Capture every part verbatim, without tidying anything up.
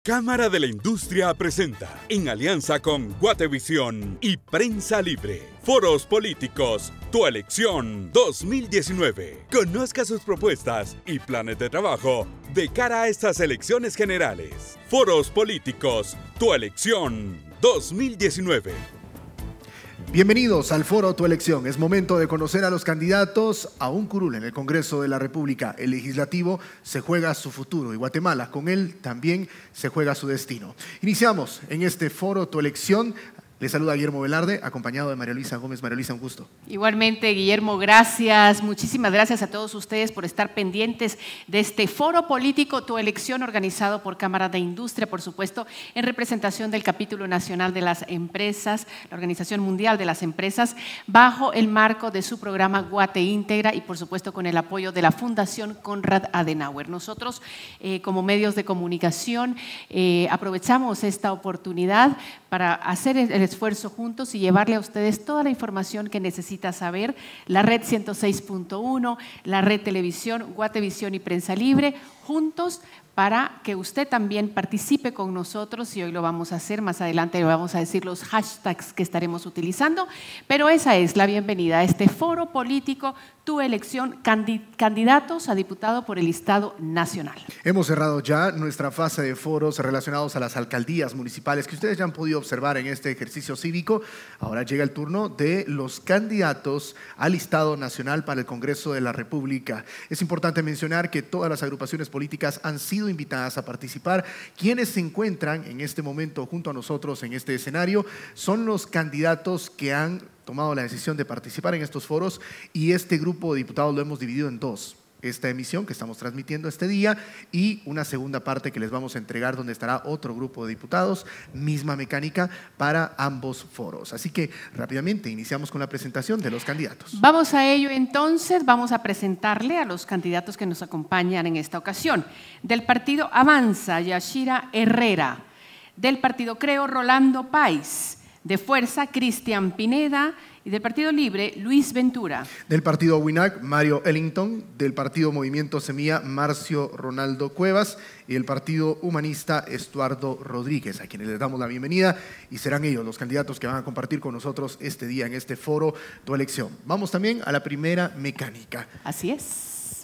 Cámara de la Industria presenta, en alianza con Guatevisión y Prensa Libre, Foros Políticos, Tu Elección dos mil diecinueve. Conozca sus propuestas y planes de trabajo de cara a estas elecciones generales. Foros Políticos, Tu Elección dos mil diecinueve. Bienvenidos al Foro Tu Elección. Es momento de conocer a los candidatos a un curul en el Congreso de la República. El legislativo se juega su futuro y Guatemala con él también se juega su destino. Iniciamos en este Foro Tu Elección. Les saluda Guillermo Velarde, acompañado de María Luisa Gómez. María Luisa, un gusto. Igualmente, Guillermo, gracias. Muchísimas gracias a todos ustedes por estar pendientes de este Foro Político Tu Elección, organizado por Cámara de Industria, por supuesto, en representación del Capítulo Nacional de las Empresas, la Organización Mundial de las Empresas, bajo el marco de su programa Guate Íntegra y, por supuesto, con el apoyo de la Fundación Konrad Adenauer. Nosotros, eh, como medios de comunicación, eh, aprovechamos esta oportunidad para hacer el esfuerzo juntos y llevarle a ustedes toda la información que necesita saber. La red ciento seis punto uno, la red televisión, Guatevisión y Prensa Libre, juntos para que usted también participe con nosotros, y hoy lo vamos a hacer, más adelante le vamos a decir los hashtags que estaremos utilizando, pero esa es la bienvenida a este Foro Político Tu Elección, candidatos a diputado por el Listado Nacional. Hemos cerrado ya nuestra fase de foros relacionados a las alcaldías municipales que ustedes ya han podido observar en este ejercicio cívico. Ahora llega el turno de los candidatos al Listado Nacional para el Congreso de la República. Es importante mencionar que todas las agrupaciones políticas han sido invitadas a participar. Quienes se encuentran en este momento junto a nosotros en este escenario son los candidatos que han tomado la decisión de participar en estos foros, y este grupo de diputados lo hemos dividido en dos. Esta emisión que estamos transmitiendo este día y una segunda parte que les vamos a entregar, donde estará otro grupo de diputados, misma mecánica para ambos foros. Así que rápidamente iniciamos con la presentación de los candidatos. Vamos a ello entonces, vamos a presentarle a los candidatos que nos acompañan en esta ocasión. Del partido Avanza, Yashira Herrera. Del partido Creo, Rolando Páez. De Fuerza, Cristian Pineda. Y del Partido Libre, Luis Ventura. Del Partido WINAC, Mario Ellington. Del Partido Movimiento Semilla, Marcio Ronaldo Cuevas. Y del Partido Humanista, Estuardo Rodríguez, a quienes les damos la bienvenida, y serán ellos los candidatos que van a compartir con nosotros este día en este foro Tu Elección. Vamos también a la primera mecánica. Así es.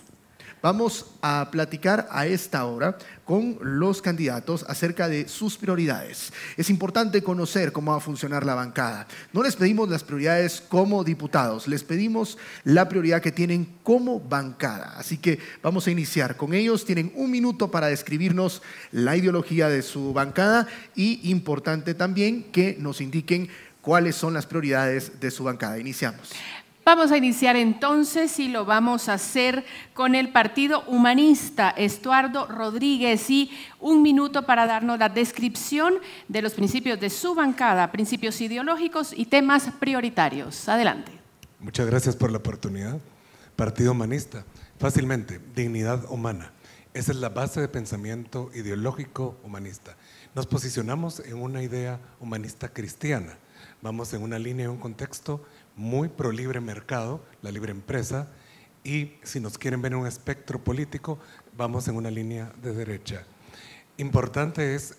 Vamos a platicar a esta hora con los candidatos acerca de sus prioridades. Es importante conocer cómo va a funcionar la bancada. No les pedimos las prioridades como diputados, les pedimos la prioridad que tienen como bancada. Así que vamos a iniciar con ellos. Tienen un minuto para describirnos la ideología de su bancada y, importante también, que nos indiquen cuáles son las prioridades de su bancada. Iniciamos. Vamos a iniciar entonces y lo vamos a hacer con el Partido Humanista, Estuardo Rodríguez, y un minuto para darnos la descripción de los principios de su bancada, principios ideológicos y temas prioritarios. Adelante. Muchas gracias por la oportunidad. Partido Humanista, fácilmente, dignidad humana. Esa es la base de pensamiento ideológico humanista. Nos posicionamos en una idea humanista cristiana. Vamos en una línea y un contexto muy pro libre mercado, la libre empresa, y si nos quieren ver en un espectro político, vamos en una línea de derecha. Importante es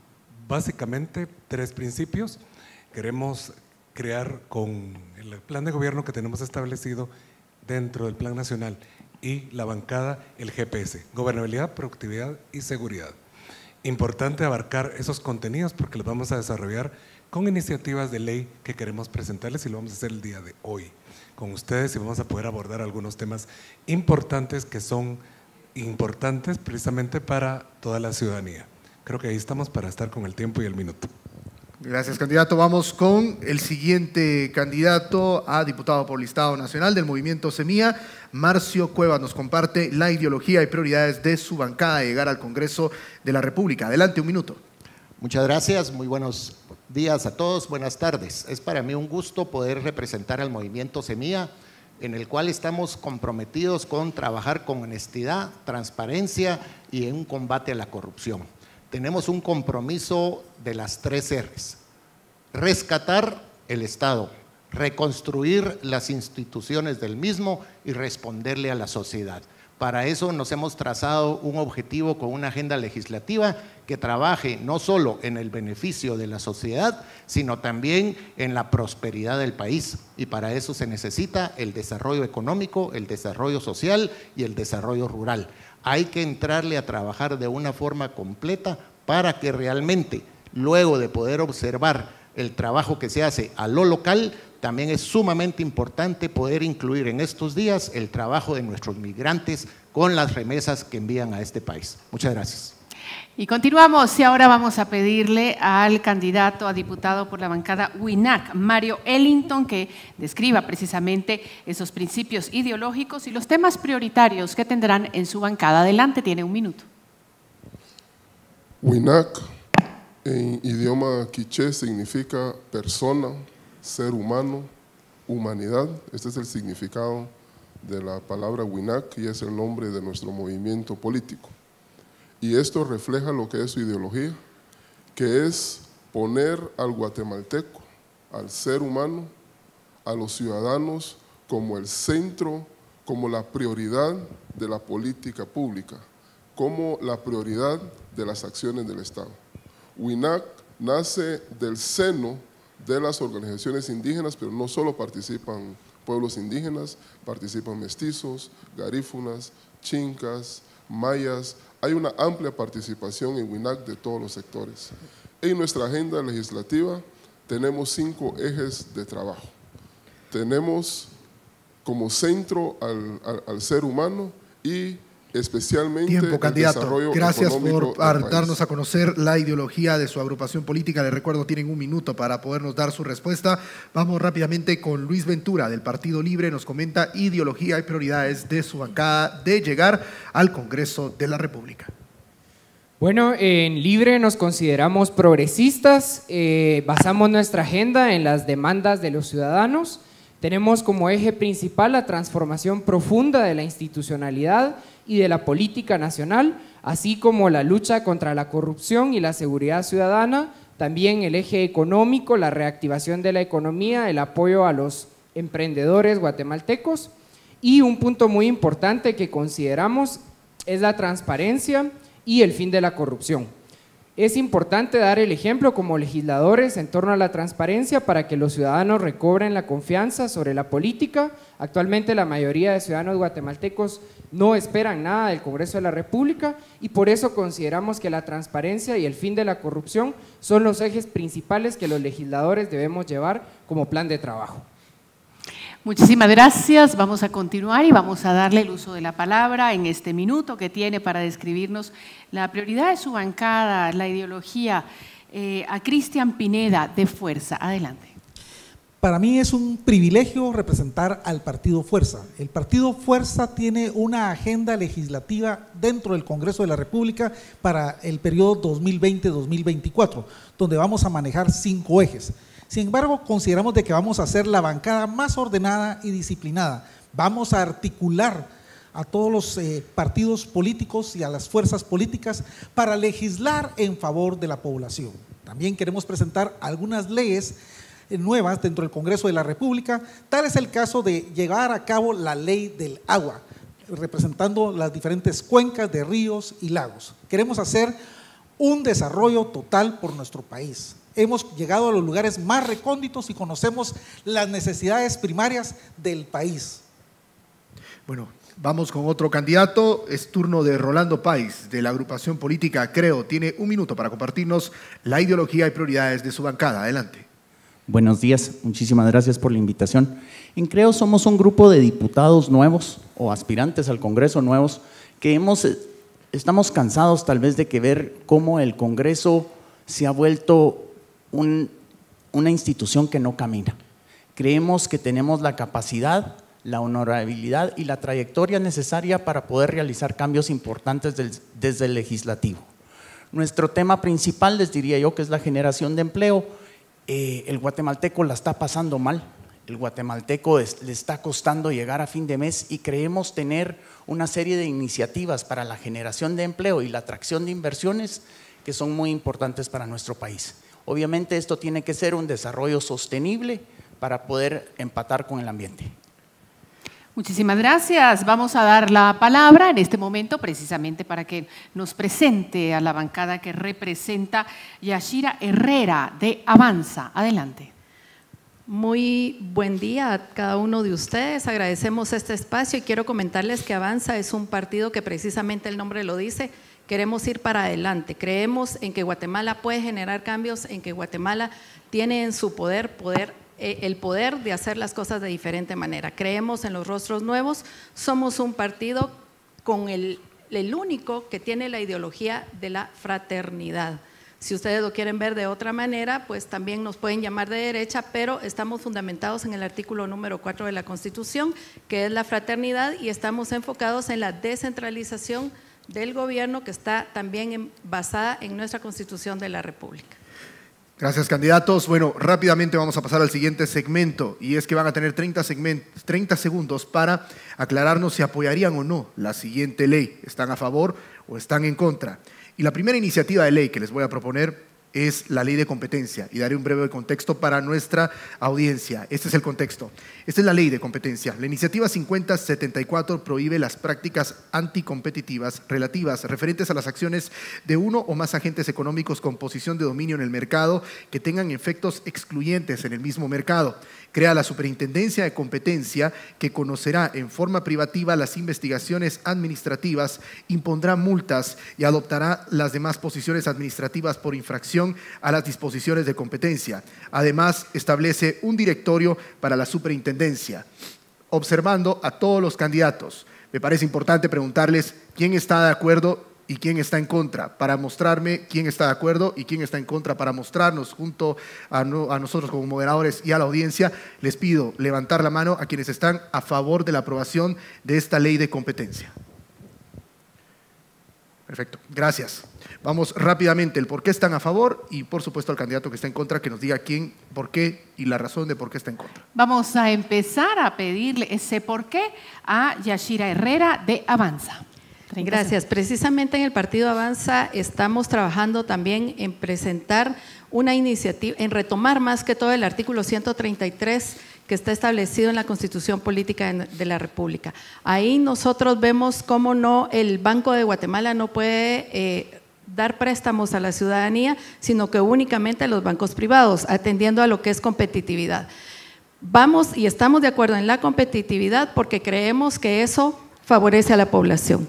básicamente tres principios. Queremos crear con el plan de gobierno que tenemos establecido dentro del plan nacional y la bancada el G P S, gobernabilidad, productividad y seguridad. Importante abarcar esos contenidos porque los vamos a desarrollar con iniciativas de ley que queremos presentarles, y lo vamos a hacer el día de hoy con ustedes, y vamos a poder abordar algunos temas importantes que son importantes precisamente para toda la ciudadanía. Creo que ahí estamos para estar con el tiempo y el minuto. Gracias, candidato. Vamos con el siguiente candidato a diputado por el Listado Nacional del Movimiento Semilla. Marcio Cuevas nos comparte la ideología y prioridades de su bancada de llegar al Congreso de la República. Adelante, un minuto. Muchas gracias, muy buenos días a todos, buenas tardes. Es para mí un gusto poder representar al Movimiento Semilla, en el cual estamos comprometidos con trabajar con honestidad, transparencia y en un combate a la corrupción. Tenemos un compromiso de las tres R's: rescatar el Estado, reconstruir las instituciones del mismo y responderle a la sociedad. Para eso nos hemos trazado un objetivo con una agenda legislativa que trabaje no solo en el beneficio de la sociedad, sino también en la prosperidad del país. Y para eso se necesita el desarrollo económico, el desarrollo social y el desarrollo rural. Hay que entrarle a trabajar de una forma completa para que realmente, luego de poder observar el trabajo que se hace a lo local, también es sumamente importante poder incluir en estos días el trabajo de nuestros migrantes con las remesas que envían a este país. Muchas gracias. Y continuamos y ahora vamos a pedirle al candidato a diputado por la bancada W I N A C, Mario Ellington, que describa precisamente esos principios ideológicos y los temas prioritarios que tendrán en su bancada. Adelante, tiene un minuto. W I N A C en idioma quiché significa persona, ser humano, humanidad. Este es el significado de la palabra W I N A C y es el nombre de nuestro movimiento político. Y esto refleja lo que es su ideología, que es poner al guatemalteco, al ser humano, a los ciudadanos como el centro, como la prioridad de la política pública, como la prioridad de las acciones del Estado. W I N A C nace del seno de las organizaciones indígenas, pero no solo participan pueblos indígenas, participan mestizos, garífunas, chincas, mayas. Hay una amplia participación en W I N A C de todos los sectores. En nuestra agenda legislativa tenemos cinco ejes de trabajo. Tenemos como centro al, al, al ser humano y especialmente Tiempo, candidato. El desarrollo Gracias económico por del darnos país. a conocer la ideología de su agrupación política. Les recuerdo, tienen un minuto para podernos dar su respuesta. Vamos rápidamente con Luis Ventura, del Partido Libre. Nos comenta ideología y prioridades de su bancada de llegar al Congreso de la República. Bueno, en Libre nos consideramos progresistas, eh, basamos nuestra agenda en las demandas de los ciudadanos. Tenemos como eje principal la transformación profunda de la institucionalidad y de la política nacional, así como la lucha contra la corrupción y la seguridad ciudadana, también el eje económico, la reactivación de la economía, el apoyo a los emprendedores guatemaltecos, y un punto muy importante que consideramos es la transparencia y el fin de la corrupción. Es importante dar el ejemplo como legisladores en torno a la transparencia para que los ciudadanos recobren la confianza sobre la política. Actualmente la mayoría de ciudadanos guatemaltecos no esperan nada del Congreso de la República y por eso consideramos que la transparencia y el fin de la corrupción son los ejes principales que los legisladores debemos llevar como plan de trabajo. Muchísimas gracias. Vamos a continuar y vamos a darle el uso de la palabra en este minuto que tiene para describirnos la prioridad de su bancada, la ideología, eh, a Cristian Pineda de Fuerza. Adelante. Para mí es un privilegio representar al Partido Fuerza. El Partido Fuerza tiene una agenda legislativa dentro del Congreso de la República para el periodo dos mil veinte a dos mil veinticuatro, donde vamos a manejar cinco ejes. Sin embargo, consideramos de que vamos a hacer la bancada más ordenada y disciplinada. Vamos a articular a todos los eh, partidos políticos y a las fuerzas políticas para legislar en favor de la población. También queremos presentar algunas leyes eh, nuevas dentro del Congreso de la República. Tal es el caso de llevar a cabo la ley del agua, representando las diferentes cuencas de ríos y lagos. Queremos hacer un desarrollo total por nuestro país. Hemos llegado a los lugares más recónditos y conocemos las necesidades primarias del país. Bueno, vamos con otro candidato. Es turno de Rolando Páez, de la agrupación política Creo. Tiene un minuto para compartirnos la ideología y prioridades de su bancada. Adelante. Buenos días, muchísimas gracias por la invitación. En Creo somos un grupo de diputados nuevos o aspirantes al Congreso nuevos que hemos, estamos cansados tal vez de que ver cómo el Congreso se ha vuelto Un, una institución que no camina. Creemos que tenemos la capacidad, la honorabilidad y la trayectoria necesaria para poder realizar cambios importantes del, desde el legislativo. Nuestro tema principal, les diría yo, que es la generación de empleo. Eh, el guatemalteco la está pasando mal, el guatemalteco es, le está costando llegar a fin de mes y creemos tener una serie de iniciativas para la generación de empleo y la atracción de inversiones que son muy importantes para nuestro país. Obviamente esto tiene que ser un desarrollo sostenible para poder empatar con el ambiente. Muchísimas gracias. Vamos a dar la palabra en este momento precisamente para que nos presente a la bancada que representa Yashira Herrera de Avanza. Adelante. Muy buen día a cada uno de ustedes. Agradecemos este espacio y quiero comentarles que Avanza es un partido que precisamente el nombre lo dice. Queremos ir para adelante. Creemos en que Guatemala puede generar cambios, en que Guatemala tiene en su poder poder el poder de hacer las cosas de diferente manera. Creemos en los rostros nuevos, somos un partido con el, el único que tiene la ideología de la fraternidad. Si ustedes lo quieren ver de otra manera, pues también nos pueden llamar de derecha, pero estamos fundamentados en el artículo número cuatro de la Constitución, que es la fraternidad, y estamos enfocados en la descentralización del gobierno, que está también en, basada en nuestra Constitución de la República. Gracias, candidatos. Bueno, rápidamente vamos a pasar al siguiente segmento, y es que van a tener treinta, treinta segundos para aclararnos si apoyarían o no la siguiente ley. ¿Están a favor o están en contra? Y la primera iniciativa de ley que les voy a proponer es la ley de competencia, y daré un breve contexto para nuestra audiencia. Este es el contexto. Esta es la ley de competencia. La iniciativa cincuenta setenta y cuatro prohíbe las prácticas anticompetitivas relativas referentes a las acciones de uno o más agentes económicos con posición de dominio en el mercado que tengan efectos excluyentes en el mismo mercado. Crea la Superintendencia de Competencia, que conocerá en forma privativa las investigaciones administrativas, impondrá multas y adoptará las demás posiciones administrativas por infracción a las disposiciones de competencia. Además, establece un directorio para la superintendencia. Observando a todos los candidatos, me parece importante preguntarles quién está de acuerdo y quién está en contra, para mostrarme quién está de acuerdo y quién está en contra, para mostrarnos junto a, no, a nosotros como moderadores y a la audiencia. Les pido levantar la mano a quienes están a favor de la aprobación de esta ley de competencia. Perfecto, gracias. Vamos rápidamente, el por qué están a favor y por supuesto al candidato que está en contra, que nos diga quién, por qué y la razón de por qué está en contra. Vamos a empezar a pedirle ese por qué a Yashira Herrera de Avanza. Gracias. Precisamente en el Partido Avanza estamos trabajando también en presentar una iniciativa, en retomar más que todo el artículo ciento treinta y tres que está establecido en la Constitución Política de la República. Ahí nosotros vemos cómo no, el Banco de Guatemala no puede eh, dar préstamos a la ciudadanía, sino que únicamente a los bancos privados, atendiendo a lo que es competitividad. Vamos y estamos de acuerdo en la competitividad porque creemos que eso favorece a la población.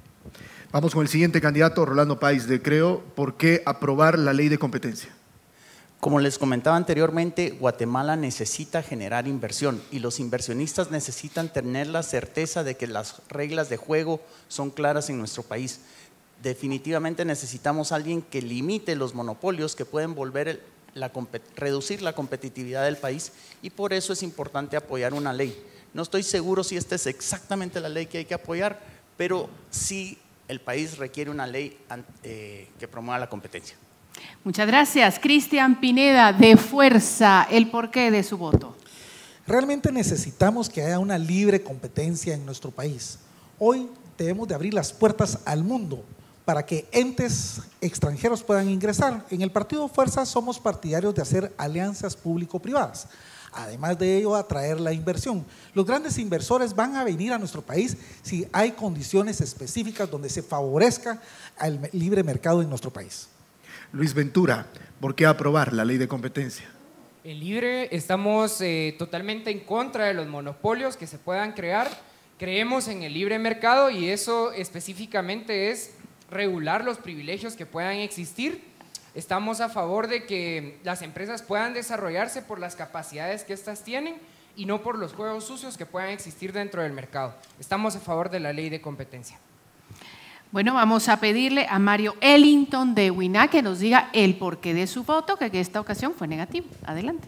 Vamos con el siguiente candidato, Rolando Páez de Creo. ¿Por qué aprobar la ley de competencia? Como les comentaba anteriormente, Guatemala necesita generar inversión y los inversionistas necesitan tener la certeza de que las reglas de juego son claras en nuestro país. Definitivamente necesitamos a alguien que limite los monopolios que pueden volver el, la, reducir la competitividad del país, y por eso es importante apoyar una ley. No estoy seguro si esta es exactamente la ley que hay que apoyar, pero sí el país requiere una ley eh, que promueva la competencia. Muchas gracias. Cristian Pineda, de Fuerza, el porqué de su voto. Realmente necesitamos que haya una libre competencia en nuestro país. Hoy debemos de abrir las puertas al mundo para que entes extranjeros puedan ingresar. En el Partido Fuerza somos partidarios de hacer alianzas público-privadas. Además de ello, atraer la inversión. Los grandes inversores van a venir a nuestro país si hay condiciones específicas donde se favorezca el libre mercado en nuestro país. Luis Ventura, ¿por qué aprobar la ley de competencia? En Libre estamos eh, totalmente en contra de los monopolios que se puedan crear. Creemos en el libre mercado y eso específicamente es regular los privilegios que puedan existir. Estamos a favor de que las empresas puedan desarrollarse por las capacidades que éstas tienen y no por los juegos sucios que puedan existir dentro del mercado. Estamos a favor de la ley de competencia. Bueno, vamos a pedirle a Mario Ellington de WINAC que nos diga el porqué de su voto, que en esta ocasión fue negativo. Adelante.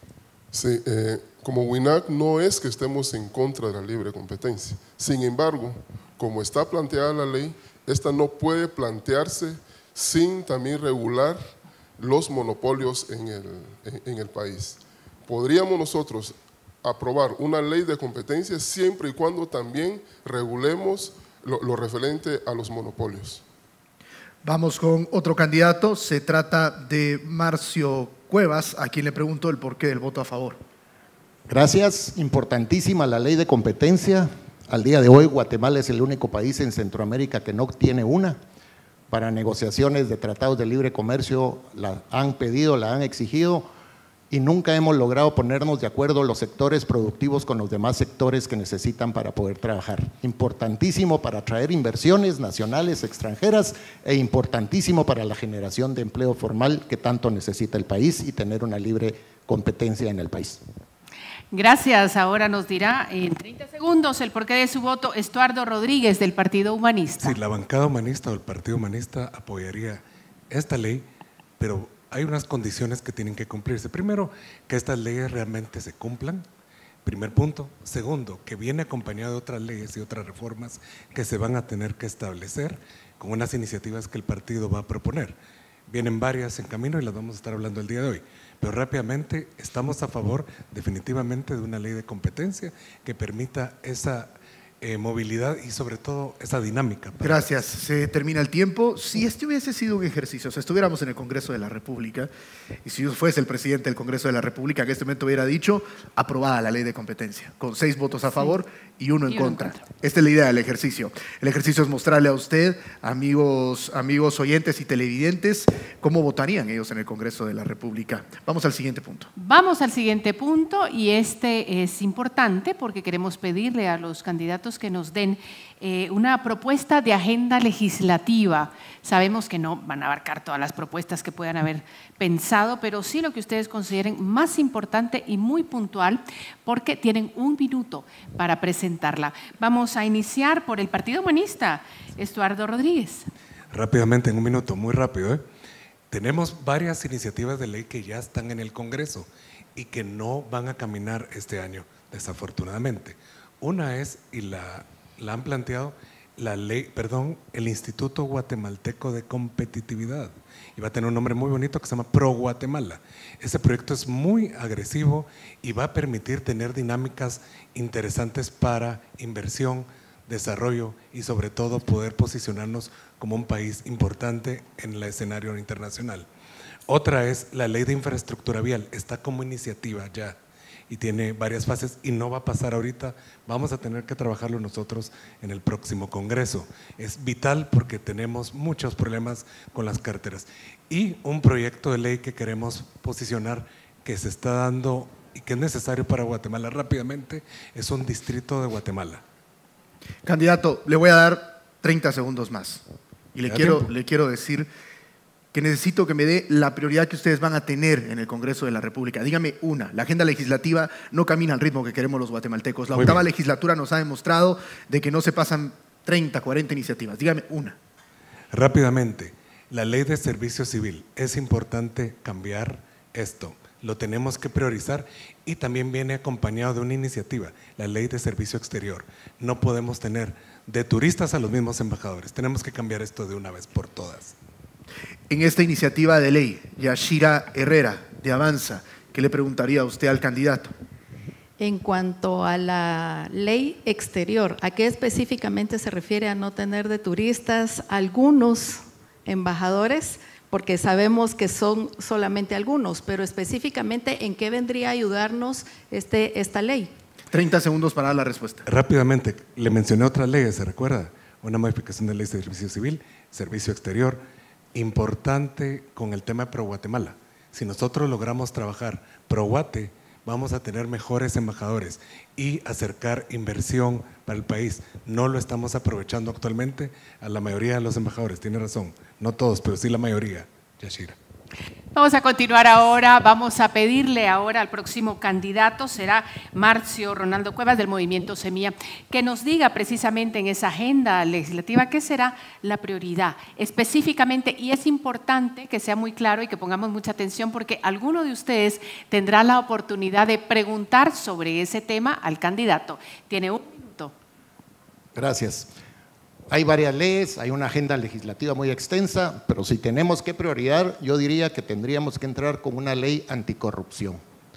Sí, eh, como WINAC no es que estemos en contra de la libre competencia. Sin embargo, como está planteada la ley, esta no puede plantearse sin también regular los monopolios en el, en, en el país. Podríamos nosotros aprobar una ley de competencia siempre y cuando también regulemos lo, lo referente a los monopolios. Vamos con otro candidato, se trata de Marcio Cuevas, a quien le pregunto el porqué del voto a favor. Gracias. Importantísima la ley de competencia. Al día de hoy, Guatemala es el único país en Centroamérica que no tiene una. Para negociaciones de tratados de libre comercio la han pedido, la han exigido y nunca hemos logrado ponernos de acuerdo los sectores productivos con los demás sectores que necesitan para poder trabajar. Importantísimo para atraer inversiones nacionales, extranjeras e importantísimo para la generación de empleo formal que tanto necesita el país y tener una libre competencia en el país. Gracias. Ahora nos dirá en treinta segundos el porqué de su voto Estuardo Rodríguez del Partido Humanista. Sí, la bancada humanista o el Partido Humanista apoyaría esta ley, pero hay unas condiciones que tienen que cumplirse. Primero, que estas leyes realmente se cumplan. Primer punto. Segundo, que viene acompañado de otras leyes y otras reformas que se van a tener que establecer con unas iniciativas que el partido va a proponer. Vienen varias en camino y las vamos a estar hablando el día de hoy. Pero rápidamente estamos a favor definitivamente de una ley de competencia que permita esa eh, movilidad y sobre todo esa dinámica. Gracias, se termina el tiempo. Si este hubiese sido un ejercicio, o sea, estuviéramos en el Congreso de la República y si yo fuese el presidente del Congreso de la República, en este momento hubiera dicho aprobada la ley de competencia, con seis votos a favor sí. y uno en, y uno contra. en contra. Esta es la idea del ejercicio. El ejercicio es mostrarle a usted, amigos, amigos oyentes y televidentes, cómo votarían ellos en el Congreso de la República. Vamos al siguiente punto. Vamos al siguiente punto y este es importante porque queremos pedirle a los candidatos que nos den eh, una propuesta de agenda legislativa. Sabemos que no van a abarcar todas las propuestas que puedan haber pensado, pero sí lo que ustedes consideren más importante y muy puntual, porque tienen un minuto para presentarla. Vamos a iniciar por el Partido Humanista. Estuardo Rodríguez. Rápidamente, en un minuto, muy rápido. ¿eh? Tenemos varias iniciativas de ley que ya están en el Congreso y que no van a caminar este año, desafortunadamente. Una es, y la, la han planteado, la ley, perdón, el Instituto Guatemalteco de Competitividad. Y va a tener un nombre muy bonito que se llama Pro Guatemala. Ese proyecto es muy agresivo y va a permitir tener dinámicas interesantes para inversión, desarrollo y sobre todo poder posicionarnos como un país importante en el escenario internacional. Otra es la ley de infraestructura vial, está como iniciativa ya y tiene varias fases y no va a pasar ahorita, vamos a tener que trabajarlo nosotros en el próximo Congreso. Es vital porque tenemos muchos problemas con las carreteras. Y un proyecto de ley que queremos posicionar que se está dando y que es necesario para Guatemala rápidamente, es un distrito de Guatemala. Candidato, le voy a dar treinta segundos más y le quiero, le quiero decir que necesito que me dé la prioridad que ustedes van a tener en el Congreso de la República. Dígame una, la agenda legislativa no camina al ritmo que queremos los guatemaltecos. La Muy octava bien. legislatura nos ha demostrado de que no se pasan treinta, cuarenta iniciativas. Dígame una. Rápidamente, la ley de servicio civil. Es importante cambiar esto. Lo tenemos que priorizar y también viene acompañado de una iniciativa, la ley de servicio exterior. No podemos tener de turistas a los mismos embajadores. Tenemos que cambiar esto de una vez por todas. En esta iniciativa de ley, Yashira Herrera, de Avanza, ¿qué le preguntaría a usted al candidato? En cuanto a la ley exterior, ¿a qué específicamente se refiere a no tener de turistas algunos embajadores? Porque sabemos que son solamente algunos, pero específicamente, ¿en qué vendría a ayudarnos este, esta ley? treinta segundos para dar la respuesta. Rápidamente, le mencioné otras leyes, ¿se recuerda? Una modificación de la ley de servicio civil, servicio exterior, importante con el tema de Pro Guatemala. Si nosotros logramos trabajar Pro Guate, vamos a tener mejores embajadores y acercar inversión para el país. No lo estamos aprovechando actualmente a la mayoría de los embajadores, tiene razón, no todos, pero sí la mayoría. Yashira. Vamos a continuar ahora, vamos a pedirle ahora al próximo candidato, será Marcio Ronaldo Cuevas del Movimiento Semilla, que nos diga precisamente en esa agenda legislativa qué será la prioridad específicamente, y es importante que sea muy claro y que pongamos mucha atención porque alguno de ustedes tendrá la oportunidad de preguntar sobre ese tema al candidato. Tiene un minuto. Gracias. Hay varias leyes, hay una agenda legislativa muy extensa, pero si tenemos que priorizar, yo diría que tendríamos que entrar con una ley anticorrupción.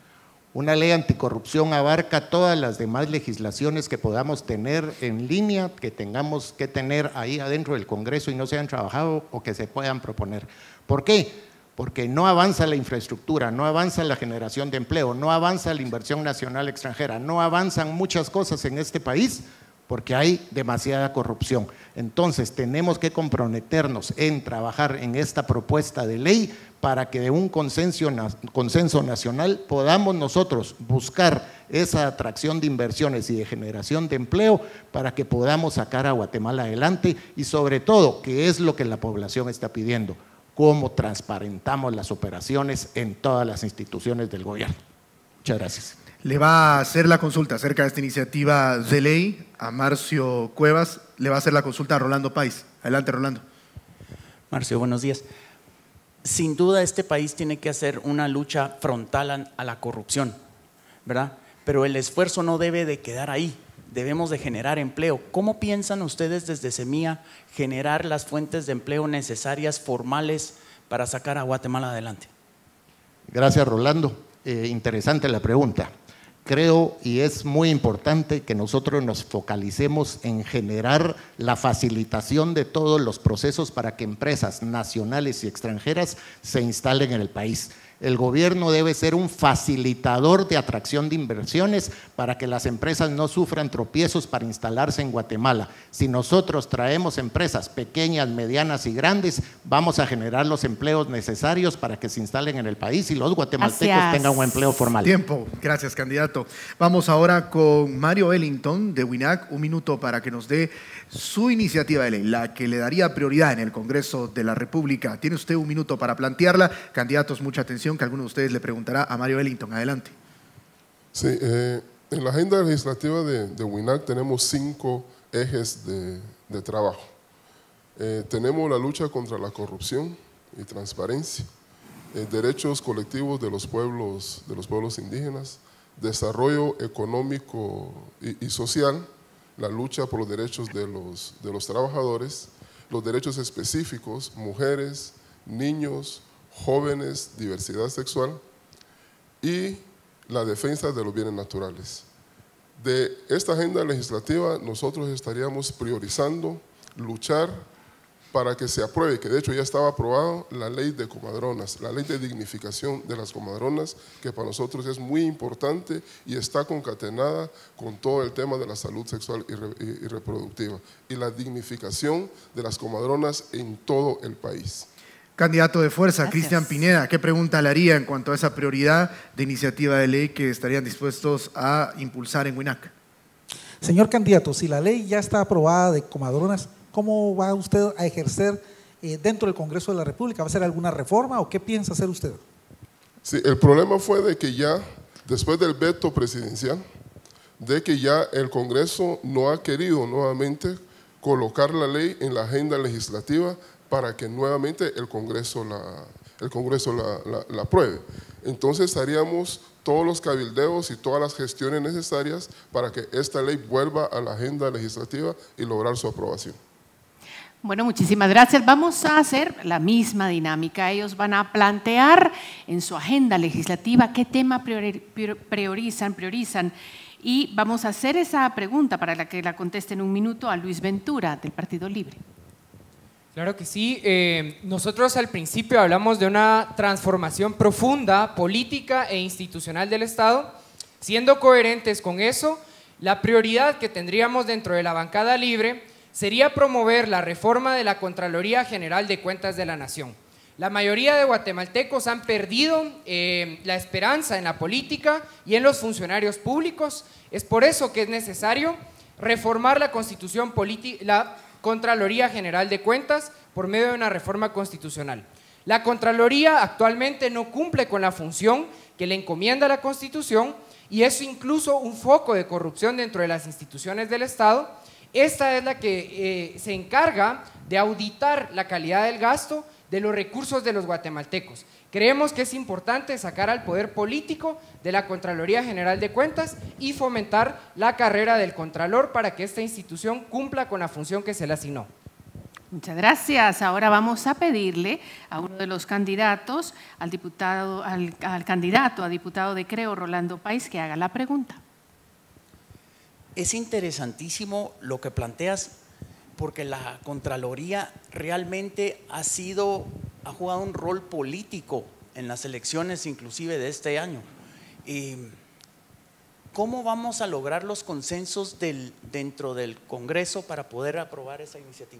Una ley anticorrupción abarca todas las demás legislaciones que podamos tener en línea, que tengamos que tener ahí adentro del Congreso y no se han trabajado o que se puedan proponer. ¿Por qué? porque no avanza la infraestructura, no avanza la generación de empleo, no avanza la inversión nacional extranjera, no avanzan muchas cosas en este país porque hay demasiada corrupción. Entonces tenemos que comprometernos en trabajar en esta propuesta de ley para que de un consenso, consenso nacional podamos nosotros buscar esa atracción de inversiones y de generación de empleo para que podamos sacar a Guatemala adelante y sobre todo, que es lo que la población está pidiendo, cómo transparentamos las operaciones en todas las instituciones del gobierno. Muchas gracias. Le va a hacer la consulta acerca de esta iniciativa de ley a Marcio Cuevas, le va a hacer la consulta a Rolando Páez. Adelante, Rolando. Marcio, buenos días. Sin duda este país tiene que hacer una lucha frontal a la corrupción, ¿verdad? Pero el esfuerzo no debe de quedar ahí, debemos de generar empleo. ¿Cómo piensan ustedes desde Semilla generar las fuentes de empleo necesarias, formales, para sacar a Guatemala adelante? Gracias, Rolando. Eh, interesante la pregunta. Creo y es muy importante que nosotros nos focalicemos en generar la facilitación de todos los procesos para que empresas nacionales y extranjeras se instalen en el país. El gobierno debe ser un facilitador de atracción de inversiones para que las empresas no sufran tropiezos para instalarse en Guatemala. Si nosotros traemos empresas pequeñas, medianas y grandes, vamos a generar los empleos necesarios para que se instalen en el país y los guatemaltecos Gracias. tengan un empleo formal. Tiempo, gracias, candidato. Vamos ahora con Mario Ellington de WINAC, un minuto para que nos dé su iniciativa de ley, la que le daría prioridad en el Congreso de la República. Tiene usted un minuto para plantearla. Candidatos, mucha atención, que alguno de ustedes le preguntará a Mario Ellington. Adelante. Sí, eh, en la agenda legislativa de, de WINAC tenemos cinco ejes de, de trabajo. Eh, tenemos la lucha contra la corrupción y transparencia, eh, derechos colectivos de los pueblos, de los pueblos indígenas, desarrollo económico y, y social, la lucha por los derechos de los, de los trabajadores, los derechos específicos, mujeres, niños, jóvenes, diversidad sexual y la defensa de los bienes naturales. De esta agenda legislativa nosotros estaríamos priorizando luchar para que se apruebe, que de hecho ya estaba aprobado, la ley de comadronas, la ley de dignificación de las comadronas, que para nosotros es muy importante y está concatenada con todo el tema de la salud sexual y, re, y, y reproductiva y la dignificación de las comadronas en todo el país. Candidato de fuerza, Cristian Pineda, ¿qué pregunta le haría en cuanto a esa prioridad de iniciativa de ley que estarían dispuestos a impulsar en WINAC? Señor candidato, si la ley ya está aprobada de comadronas, ¿cómo va usted a ejercer eh, dentro del Congreso de la República? ¿Va a hacer alguna reforma o qué piensa hacer usted? Sí, el problema fue de que ya, después del veto presidencial, de que ya el Congreso no ha querido nuevamente colocar la ley en la agenda legislativa para que nuevamente el Congreso la, el Congreso la, la, la apruebe. Entonces haríamos todos los cabildeos y todas las gestiones necesarias para que esta ley vuelva a la agenda legislativa y lograr su aprobación. Bueno, muchísimas gracias. Vamos a hacer la misma dinámica. Ellos van a plantear en su agenda legislativa qué tema priorizan, priorizan. Y vamos a hacer esa pregunta para la que la conteste en un minuto a Luis Ventura, del Partido Libre. Claro que sí. Eh, nosotros al principio hablamos de una transformación profunda, política e institucional del Estado. Siendo coherentes con eso, la prioridad que tendríamos dentro de la bancada libre sería promover la reforma de la Contraloría General de Cuentas de la Nación. La mayoría de guatemaltecos han perdido eh, la esperanza en la política y en los funcionarios públicos. Es por eso que es necesario reformar la Constitución política, la Contraloría General de Cuentas por medio de una reforma constitucional. La Contraloría actualmente no cumple con la función que le encomienda la Constitución y es incluso un foco de corrupción dentro de las instituciones del Estado. Esta es la que eh, se encarga de auditar la calidad del gasto de los recursos de los guatemaltecos. Creemos que es importante sacar al poder político de la Contraloría General de Cuentas y fomentar la carrera del Contralor para que esta institución cumpla con la función que se le asignó. Muchas gracias. Ahora vamos a pedirle a uno de los candidatos, al, diputado, al, al candidato a diputado de Creo, Rolando Páez, que haga la pregunta. Es interesantísimo lo que planteas, porque la Contraloría realmente ha sido ha jugado un rol político en las elecciones inclusive de este año. Y ¿cómo vamos a lograr los consensos del, dentro del Congreso para poder aprobar esa iniciativa?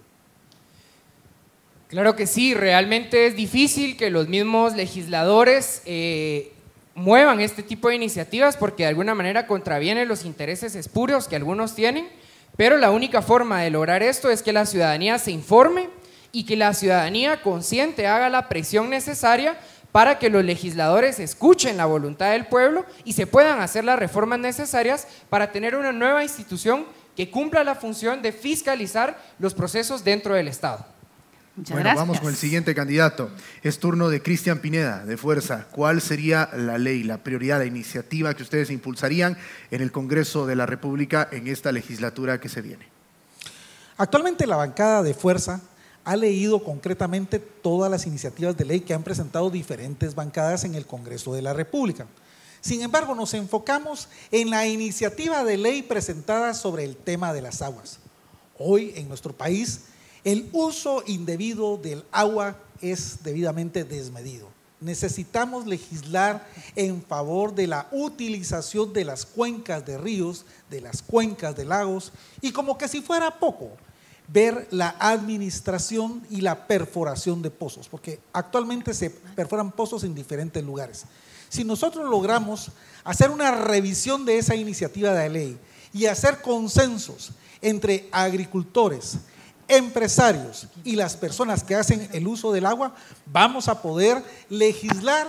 Claro que sí, realmente es difícil que los mismos legisladores eh, muevan este tipo de iniciativas porque de alguna manera contravienen los intereses espurios que algunos tienen, pero la única forma de lograr esto es que la ciudadanía se informe y que la ciudadanía consciente haga la presión necesaria para que los legisladores escuchen la voluntad del pueblo y se puedan hacer las reformas necesarias para tener una nueva institución que cumpla la función de fiscalizar los procesos dentro del Estado. Muchas bueno, gracias. Vamos con el siguiente candidato. Es turno de Cristian Pineda, de Fuerza. ¿Cuál sería la ley, la prioridad, la iniciativa que ustedes impulsarían en el Congreso de la República en esta legislatura que se viene? Actualmente la bancada de Fuerza ha leído concretamente todas las iniciativas de ley que han presentado diferentes bancadas en el Congreso de la República. Sin embargo, nos enfocamos en la iniciativa de ley presentada sobre el tema de las aguas. Hoy en nuestro país el uso indebido del agua es debidamente desmedido. Necesitamos legislar en favor de la utilización de las cuencas de ríos, de las cuencas de lagos y como que si fuera poco, ver la administración y la perforación de pozos, porque actualmente se perforan pozos en diferentes lugares. Si nosotros logramos hacer una revisión de esa iniciativa de ley y hacer consensos entre agricultores, empresarios y las personas que hacen el uso del agua, vamos a poder legislar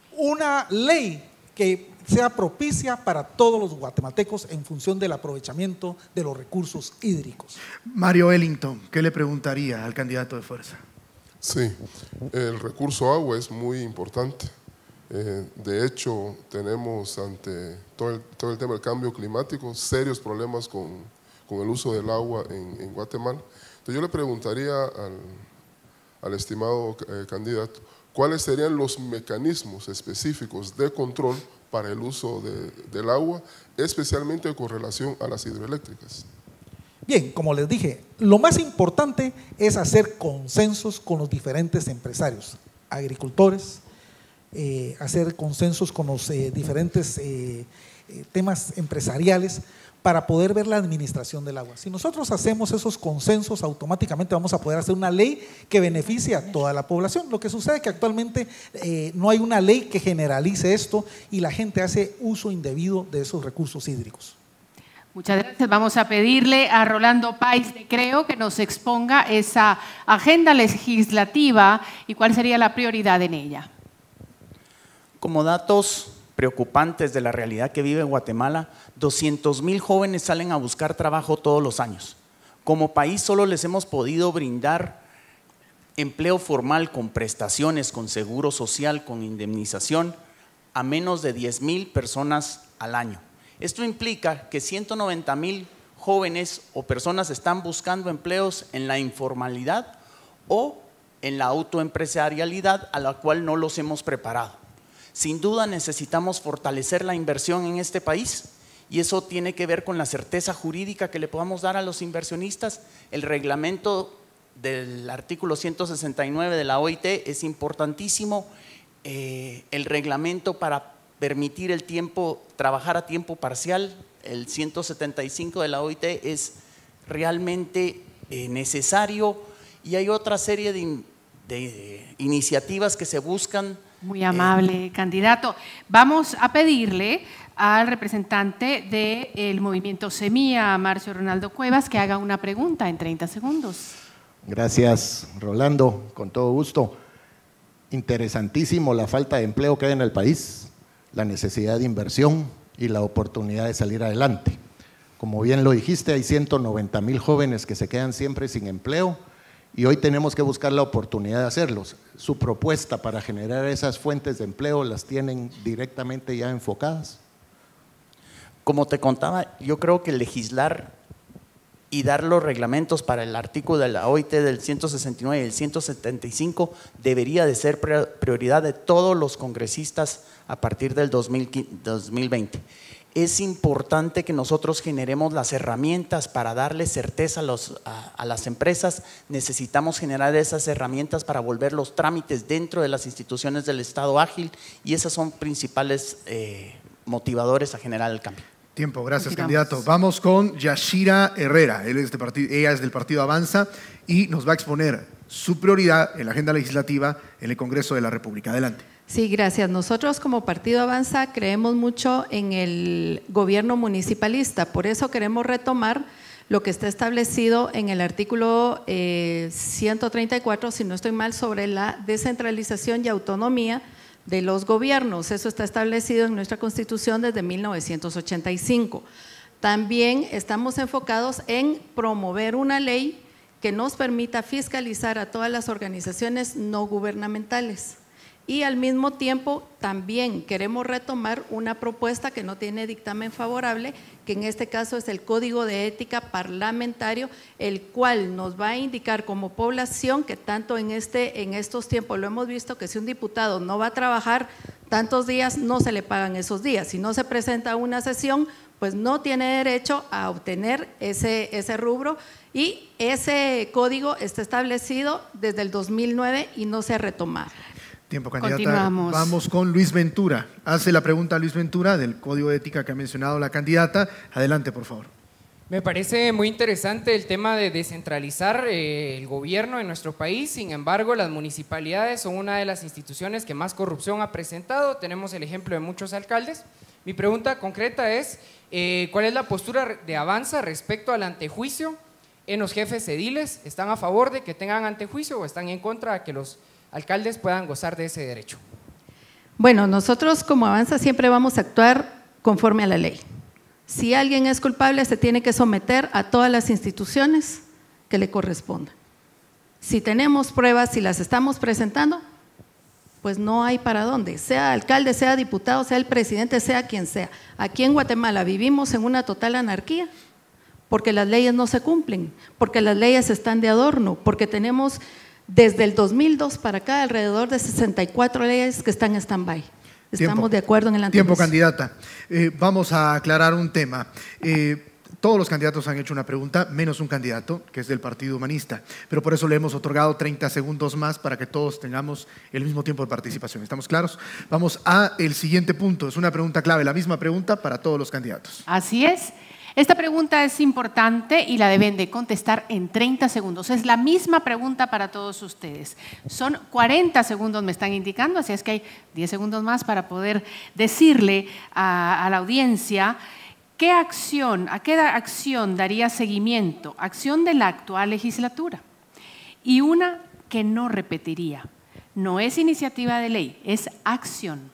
una ley que sea propicia para todos los guatemaltecos en función del aprovechamiento de los recursos hídricos. Mario Ellington, ¿qué le preguntaría al candidato de Fuerza? Sí, el recurso agua es muy importante. Eh, de hecho, tenemos ante todo el, todo el tema del cambio climático serios problemas con, con el uso del agua en, en Guatemala. Entonces yo le preguntaría al, al estimado eh, candidato, ¿cuáles serían los mecanismos específicos de control para el uso de, del agua, especialmente con relación a las hidroeléctricas? Bien, como les dije, lo más importante es hacer consensos con los diferentes empresarios, agricultores, eh, hacer consensos con los eh, diferentes eh, eh, temas empresariales para poder ver la administración del agua. Si nosotros hacemos esos consensos, automáticamente vamos a poder hacer una ley que beneficie a toda la población. Lo que sucede es que actualmente eh, no hay una ley que generalice esto y la gente hace uso indebido de esos recursos hídricos. Muchas gracias. Vamos a pedirle a Rolando Páez de Creo que nos exponga esa agenda legislativa y cuál sería la prioridad en ella. Como datos preocupantes de la realidad que vive Guatemala, doscientos mil jóvenes salen a buscar trabajo todos los años. Como país solo les hemos podido brindar empleo formal con prestaciones, con seguro social, con indemnización a menos de diez mil personas al año. Esto implica que ciento noventa mil jóvenes o personas están buscando empleos en la informalidad o en la autoempresarialidad a la cual no los hemos preparado. Sin duda necesitamos fortalecer la inversión en este país y eso tiene que ver con la certeza jurídica que le podamos dar a los inversionistas. El reglamento del artículo ciento sesenta y nueve de la O I T es importantísimo, eh, el reglamento para permitir el tiempo, trabajar a tiempo parcial, el ciento setenta y cinco de la O I T es realmente eh, necesario y hay otra serie de, de, de iniciativas que se buscan. Muy amable, eh, candidato. Vamos a pedirle al representante del movimiento Semilla, Marcio Ronaldo Cuevas, que haga una pregunta en treinta segundos. Gracias, Rolando, con todo gusto. Interesantísimo la falta de empleo que hay en el país, la necesidad de inversión y la oportunidad de salir adelante. Como bien lo dijiste, hay ciento noventa mil jóvenes que se quedan siempre sin empleo y hoy tenemos que buscar la oportunidad de hacerlos. Su propuesta para generar esas fuentes de empleo las tienen directamente ya enfocadas. Como te contaba, yo creo que legislar y dar los reglamentos para el artículo de la O I T del ciento sesenta y nueve y el ciento setenta y cinco debería de ser prioridad de todos los congresistas a partir del dos mil veinte. es importante que nosotros generemos las herramientas para darle certeza a, los, a, a las empresas. Necesitamos generar esas herramientas para volver los trámites dentro de las instituciones del Estado ágil, y esos son principales eh, motivadores a generar el cambio. Tiempo, gracias, Sigamos. candidato. Vamos con Yashira Herrera. Él es de partido, ella es del partido Avanza y nos va a exponer su prioridad en la agenda legislativa en el Congreso de la República. Adelante. Sí, gracias. Nosotros como Partido Avanza creemos mucho en el gobierno municipalista, por eso queremos retomar lo que está establecido en el artículo eh, ciento treinta y cuatro, si no estoy mal, sobre la descentralización y autonomía de los gobiernos. Eso está establecido en nuestra Constitución desde mil novecientos ochenta y cinco. También estamos enfocados en promover una ley que nos permita fiscalizar a todas las organizaciones no gubernamentales. Y al mismo tiempo también queremos retomar una propuesta que no tiene dictamen favorable, que en este caso es el Código de Ética Parlamentario, el cual nos va a indicar como población que tanto en, este, en estos tiempos lo hemos visto, que si un diputado no va a trabajar tantos días, no se le pagan esos días. Si no se presenta a una sesión, pues no tiene derecho a obtener ese, ese rubro, y ese código está establecido desde el dos mil nueve y no se ha retomado. Tiempo, candidata. Continuamos. Vamos con Luis Ventura. Hace la pregunta a Luis Ventura del Código de Ética que ha mencionado la candidata. Adelante, por favor. Me parece muy interesante el tema de descentralizar eh, el gobierno en nuestro país. Sin embargo, las municipalidades son una de las instituciones que más corrupción ha presentado. Tenemos el ejemplo de muchos alcaldes. Mi pregunta concreta es, eh, ¿cuál es la postura de Avanza respecto al antejuicio en los jefes ediles? ¿Están a favor de que tengan antejuicio o están en contra de que los alcaldes puedan gozar de ese derecho? Bueno, nosotros como Avanza siempre vamos a actuar conforme a la ley. Si alguien es culpable, se tiene que someter a todas las instituciones que le correspondan. Si tenemos pruebas, si las estamos presentando, pues no hay para dónde, sea alcalde, sea diputado, sea el presidente, sea quien sea. Aquí en Guatemala vivimos en una total anarquía porque las leyes no se cumplen, porque las leyes están de adorno, porque tenemos desde el dos mil dos para acá alrededor de sesenta y cuatro leyes que están en stand-by. Estamos Tiempo. de acuerdo en el Tiempo, antejuicio. candidata. Eh, vamos a aclarar un tema. Eh, todos los candidatos han hecho una pregunta, menos un candidato, que es del Partido Humanista. Pero por eso le hemos otorgado treinta segundos más para que todos tengamos el mismo tiempo de participación. ¿Estamos claros? Vamos a el siguiente punto. Es una pregunta clave, la misma pregunta para todos los candidatos. Así es. Esta pregunta es importante y la deben de contestar en treinta segundos. Es la misma pregunta para todos ustedes. Son cuarenta segundos, me están indicando, así es que hay diez segundos más para poder decirle a, a la audiencia qué acción, a qué acción daría seguimiento, acción de la actual legislatura, y una que no repetiría. No es iniciativa de ley, es acción.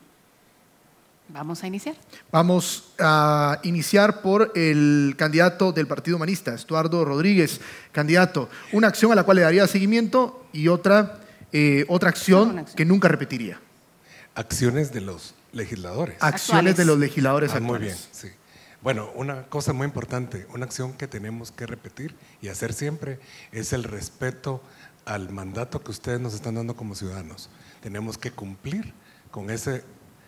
Vamos a iniciar. Vamos a iniciar por el candidato del Partido Humanista, Estuardo Rodríguez. Candidato, una acción a la cual le daría seguimiento y otra, eh, otra acción, acción que nunca repetiría. Acciones de los legisladores. Acciones actuales. de los legisladores ah, actuales. Muy bien, sí. Bueno, una cosa muy importante, una acción que tenemos que repetir y hacer siempre es el respeto al mandato que ustedes nos están dando como ciudadanos. Tenemos que cumplir con ese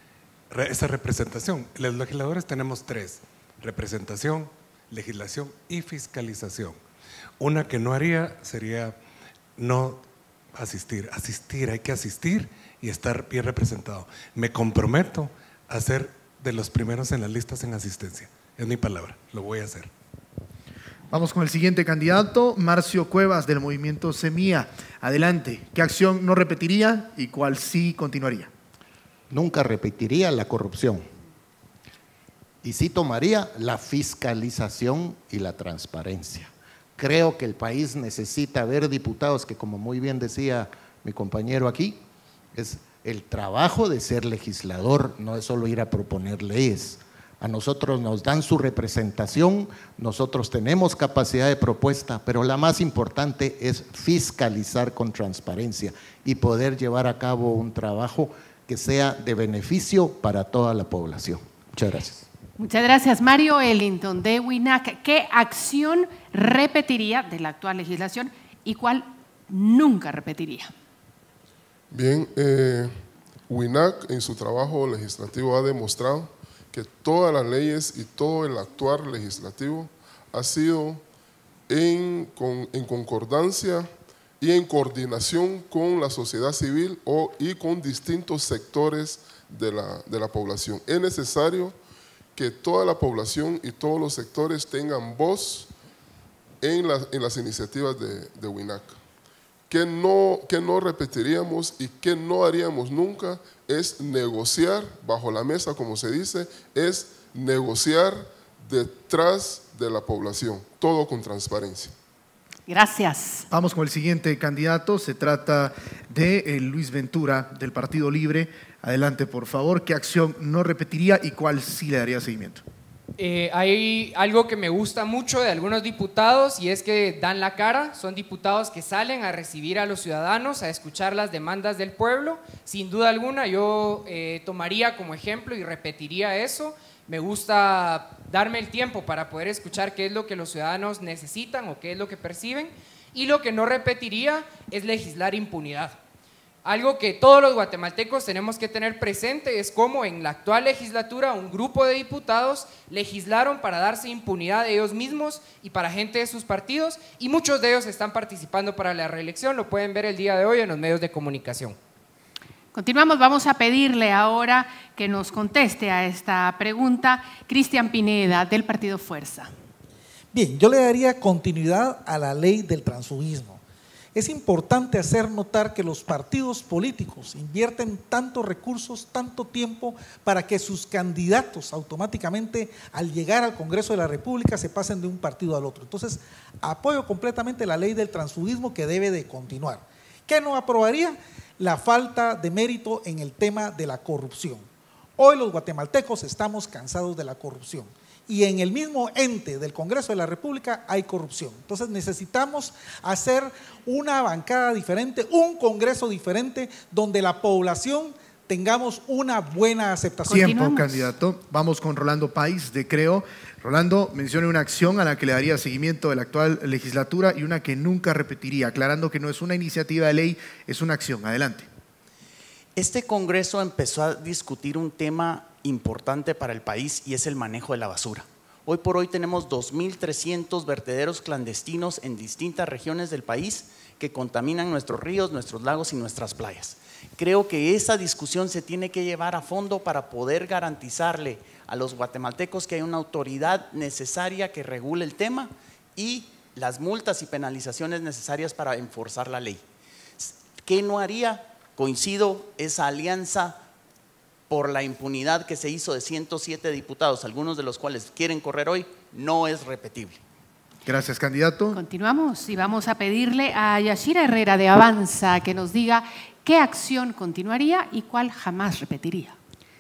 esa representación. Los legisladores tenemos tres: representación, legislación y fiscalización. Una que no haría sería no asistir. Asistir, hay que asistir y estar bien representado. Me comprometo a ser de los primeros en las listas en asistencia. Es mi palabra, lo voy a hacer. Vamos con el siguiente candidato, Marcio Cuevas, del movimiento Semilla. Adelante, ¿qué acción no repetiría y cuál sí continuaría? Nunca repetiría la corrupción y sí tomaría la fiscalización y la transparencia. Creo que el país necesita ver diputados que, como muy bien decía mi compañero aquí, es el trabajo de ser legislador, no es solo ir a proponer leyes. A nosotros nos dan su representación, nosotros tenemos capacidad de propuesta, pero la más importante es fiscalizar con transparencia y poder llevar a cabo un trabajo que sea de beneficio para toda la población. Muchas gracias. Muchas gracias. Mario Ellington, de WINAC. ¿Qué acción repetiría de la actual legislación y cuál nunca repetiría? Bien, eh, WINAC en su trabajo legislativo ha demostrado que todas las leyes y todo el actuar legislativo ha sido en, con, en concordancia y en coordinación con la sociedad civil o, y con distintos sectores de la, de la población. Es necesario que toda la población y todos los sectores tengan voz en, la, en las iniciativas de, de WINAC. Que no, que no repetiríamos y que no haríamos nunca es negociar bajo la mesa, como se dice, es negociar detrás de la población, todo con transparencia. Gracias. Vamos con el siguiente candidato, se trata de eh, Luis Ventura del Partido Libre. Adelante, por favor, ¿qué acción no repetiría y cuál sí le daría seguimiento? Eh, hay algo que me gusta mucho de algunos diputados y es que dan la cara, son diputados que salen a recibir a los ciudadanos, a escuchar las demandas del pueblo. Sin duda alguna yo eh, tomaría como ejemplo y repetiría eso. Me gusta darme el tiempo para poder escuchar qué es lo que los ciudadanos necesitan o qué es lo que perciben, y lo que no repetiría es legislar impunidad. Algo que todos los guatemaltecos tenemos que tener presente es cómo en la actual legislatura un grupo de diputados legislaron para darse impunidad de ellos mismos y para gente de sus partidos, y muchos de ellos están participando para la reelección, lo pueden ver el día de hoy en los medios de comunicación. Continuamos, vamos a pedirle ahora que nos conteste a esta pregunta Cristian Pineda del Partido Fuerza. Bien, yo le daría continuidad a la ley del transfugismo. Es importante hacer notar que los partidos políticos invierten tantos recursos, tanto tiempo para que sus candidatos automáticamente al llegar al Congreso de la República se pasen de un partido al otro. Entonces, apoyo completamente la ley del transfugismo que debe de continuar. ¿Qué no aprobaría? La falta de mérito en el tema de la corrupción. Hoy los guatemaltecos estamos cansados de la corrupción. Y en el mismo ente del Congreso de la República hay corrupción. Entonces necesitamos hacer una bancada diferente, un Congreso diferente, donde la población tengamos una buena aceptación. Tiempo, candidato. Vamos con Rolando Páez de Creo. Rolando, mencione una acción a la que le daría seguimiento de la actual legislatura y una que nunca repetiría, aclarando que no es una iniciativa de ley, es una acción. Adelante. Este Congreso empezó a discutir un tema importante para el país y es el manejo de la basura. Hoy por hoy tenemos dos mil trescientos vertederos clandestinos en distintas regiones del país que contaminan nuestros ríos, nuestros lagos y nuestras playas. Creo que esa discusión se tiene que llevar a fondo para poder garantizarle a los guatemaltecos que hay una autoridad necesaria que regule el tema y las multas y penalizaciones necesarias para enforzar la ley. ¿Qué no haría? Coincido, esa alianza por la impunidad que se hizo de ciento siete diputados, algunos de los cuales quieren correr hoy, no es repetible. Gracias, candidato. Continuamos y vamos a pedirle a Yashira Herrera de Avanza que nos diga qué acción continuaría y cuál jamás repetiría.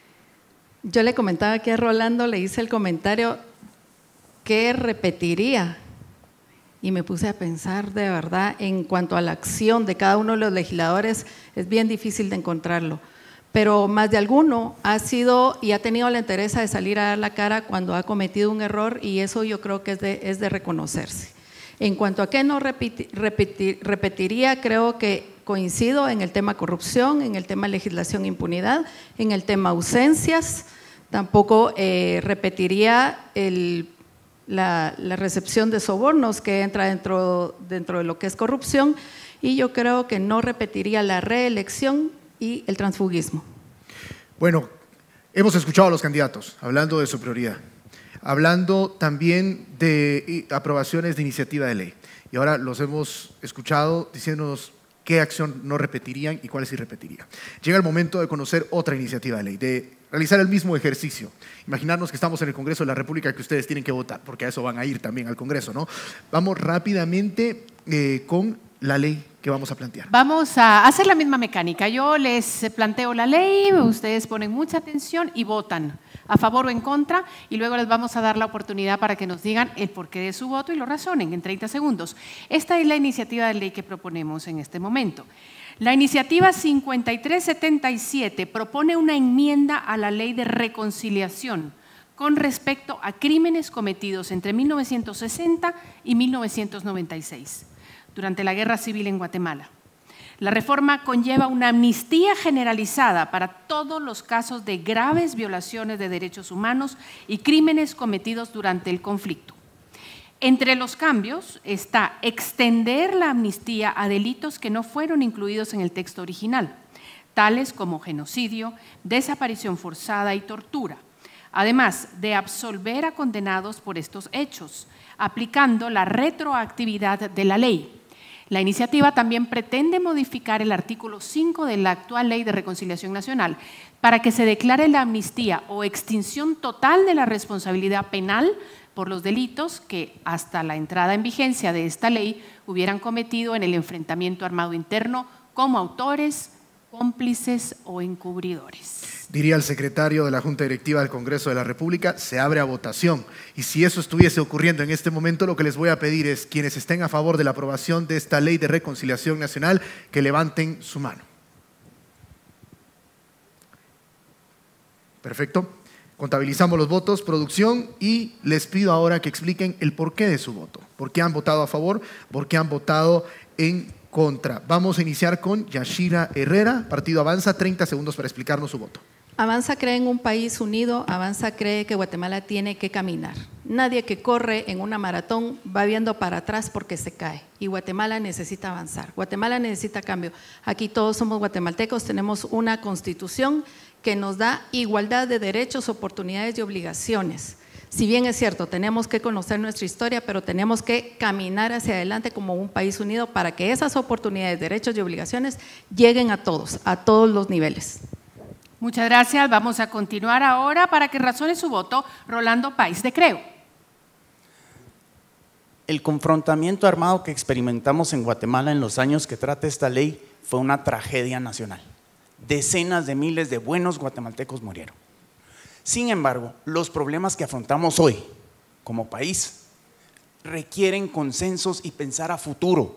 Yo le comentaba que a Rolando le hice el comentario que repetiría y me puse a pensar de verdad en cuanto a la acción de cada uno de los legisladores, es bien difícil de encontrarlo, pero más de alguno ha sido y ha tenido la entereza de salir a dar la cara cuando ha cometido un error, y eso yo creo que es de, es de reconocerse. En cuanto a qué no repeti, repeti, repetiría, creo que coincido en el tema corrupción, en el tema legislación e impunidad, en el tema ausencias. Tampoco eh, repetiría el, la, la recepción de sobornos, que entra dentro, dentro de lo que es corrupción, y yo creo que no repetiría la reelección y el transfugismo. Bueno, hemos escuchado a los candidatos hablando de su prioridad, hablando también de aprobaciones de iniciativa de ley, y ahora los hemos escuchado diciéndonos qué acción no repetirían y cuáles sí repetirían. Llega el momento de conocer otra iniciativa de ley, de realizar el mismo ejercicio. Imaginarnos que estamos en el Congreso de la República, que ustedes tienen que votar, porque a eso van a ir también al Congreso, ¿no? Vamos rápidamente eh, con la ley que vamos a plantear. Vamos a hacer la misma mecánica. Yo les planteo la ley, ustedes ponen mucha atención y votan a favor o en contra, y luego les vamos a dar la oportunidad para que nos digan el porqué de su voto y lo razonen en treinta segundos. Esta es la iniciativa de ley que proponemos en este momento. La iniciativa cincuenta y tres setenta y siete propone una enmienda a la ley de reconciliación con respecto a crímenes cometidos entre mil novecientos sesenta y mil novecientos noventa y seis, durante la Guerra Civil en Guatemala. La reforma conlleva una amnistía generalizada para todos los casos de graves violaciones de derechos humanos y crímenes cometidos durante el conflicto. Entre los cambios está extender la amnistía a delitos que no fueron incluidos en el texto original, tales como genocidio, desaparición forzada y tortura, además de absolver a condenados por estos hechos, aplicando la retroactividad de la ley. La iniciativa también pretende modificar el artículo cinco de la actual Ley de Reconciliación Nacional para que se declare la amnistía o extinción total de la responsabilidad penal por los delitos que hasta la entrada en vigencia de esta ley hubieran cometido en el enfrentamiento armado interno como autores, cómplices o encubridores. Diría el secretario de la Junta Directiva del Congreso de la República, se abre a votación. Y si eso estuviese ocurriendo en este momento, lo que les voy a pedir es quienes estén a favor de la aprobación de esta Ley de Reconciliación Nacional, que levanten su mano. Perfecto. Contabilizamos los votos, producción, y les pido ahora que expliquen el porqué de su voto. ¿Por qué han votado a favor? ¿Por qué han votado en contra? Vamos a iniciar con Yashira Herrera, Partido Avanza, treinta segundos para explicarnos su voto. Avanza cree en un país unido, Avanza cree que Guatemala tiene que caminar. Nadie que corre en una maratón va viendo para atrás porque se cae, y Guatemala necesita avanzar, Guatemala necesita cambio. Aquí todos somos guatemaltecos, tenemos una constitución que nos da igualdad de derechos, oportunidades y obligaciones. Si bien es cierto, tenemos que conocer nuestra historia, pero tenemos que caminar hacia adelante como un país unido para que esas oportunidades, derechos y obligaciones lleguen a todos, a todos los niveles. Muchas gracias. Vamos a continuar ahora para que razone su voto Rolando Páez de Creo. El confrontamiento armado que experimentamos en Guatemala en los años que trata esta ley fue una tragedia nacional. Decenas de miles de buenos guatemaltecos murieron. Sin embargo, los problemas que afrontamos hoy como país requieren consensos y pensar a futuro.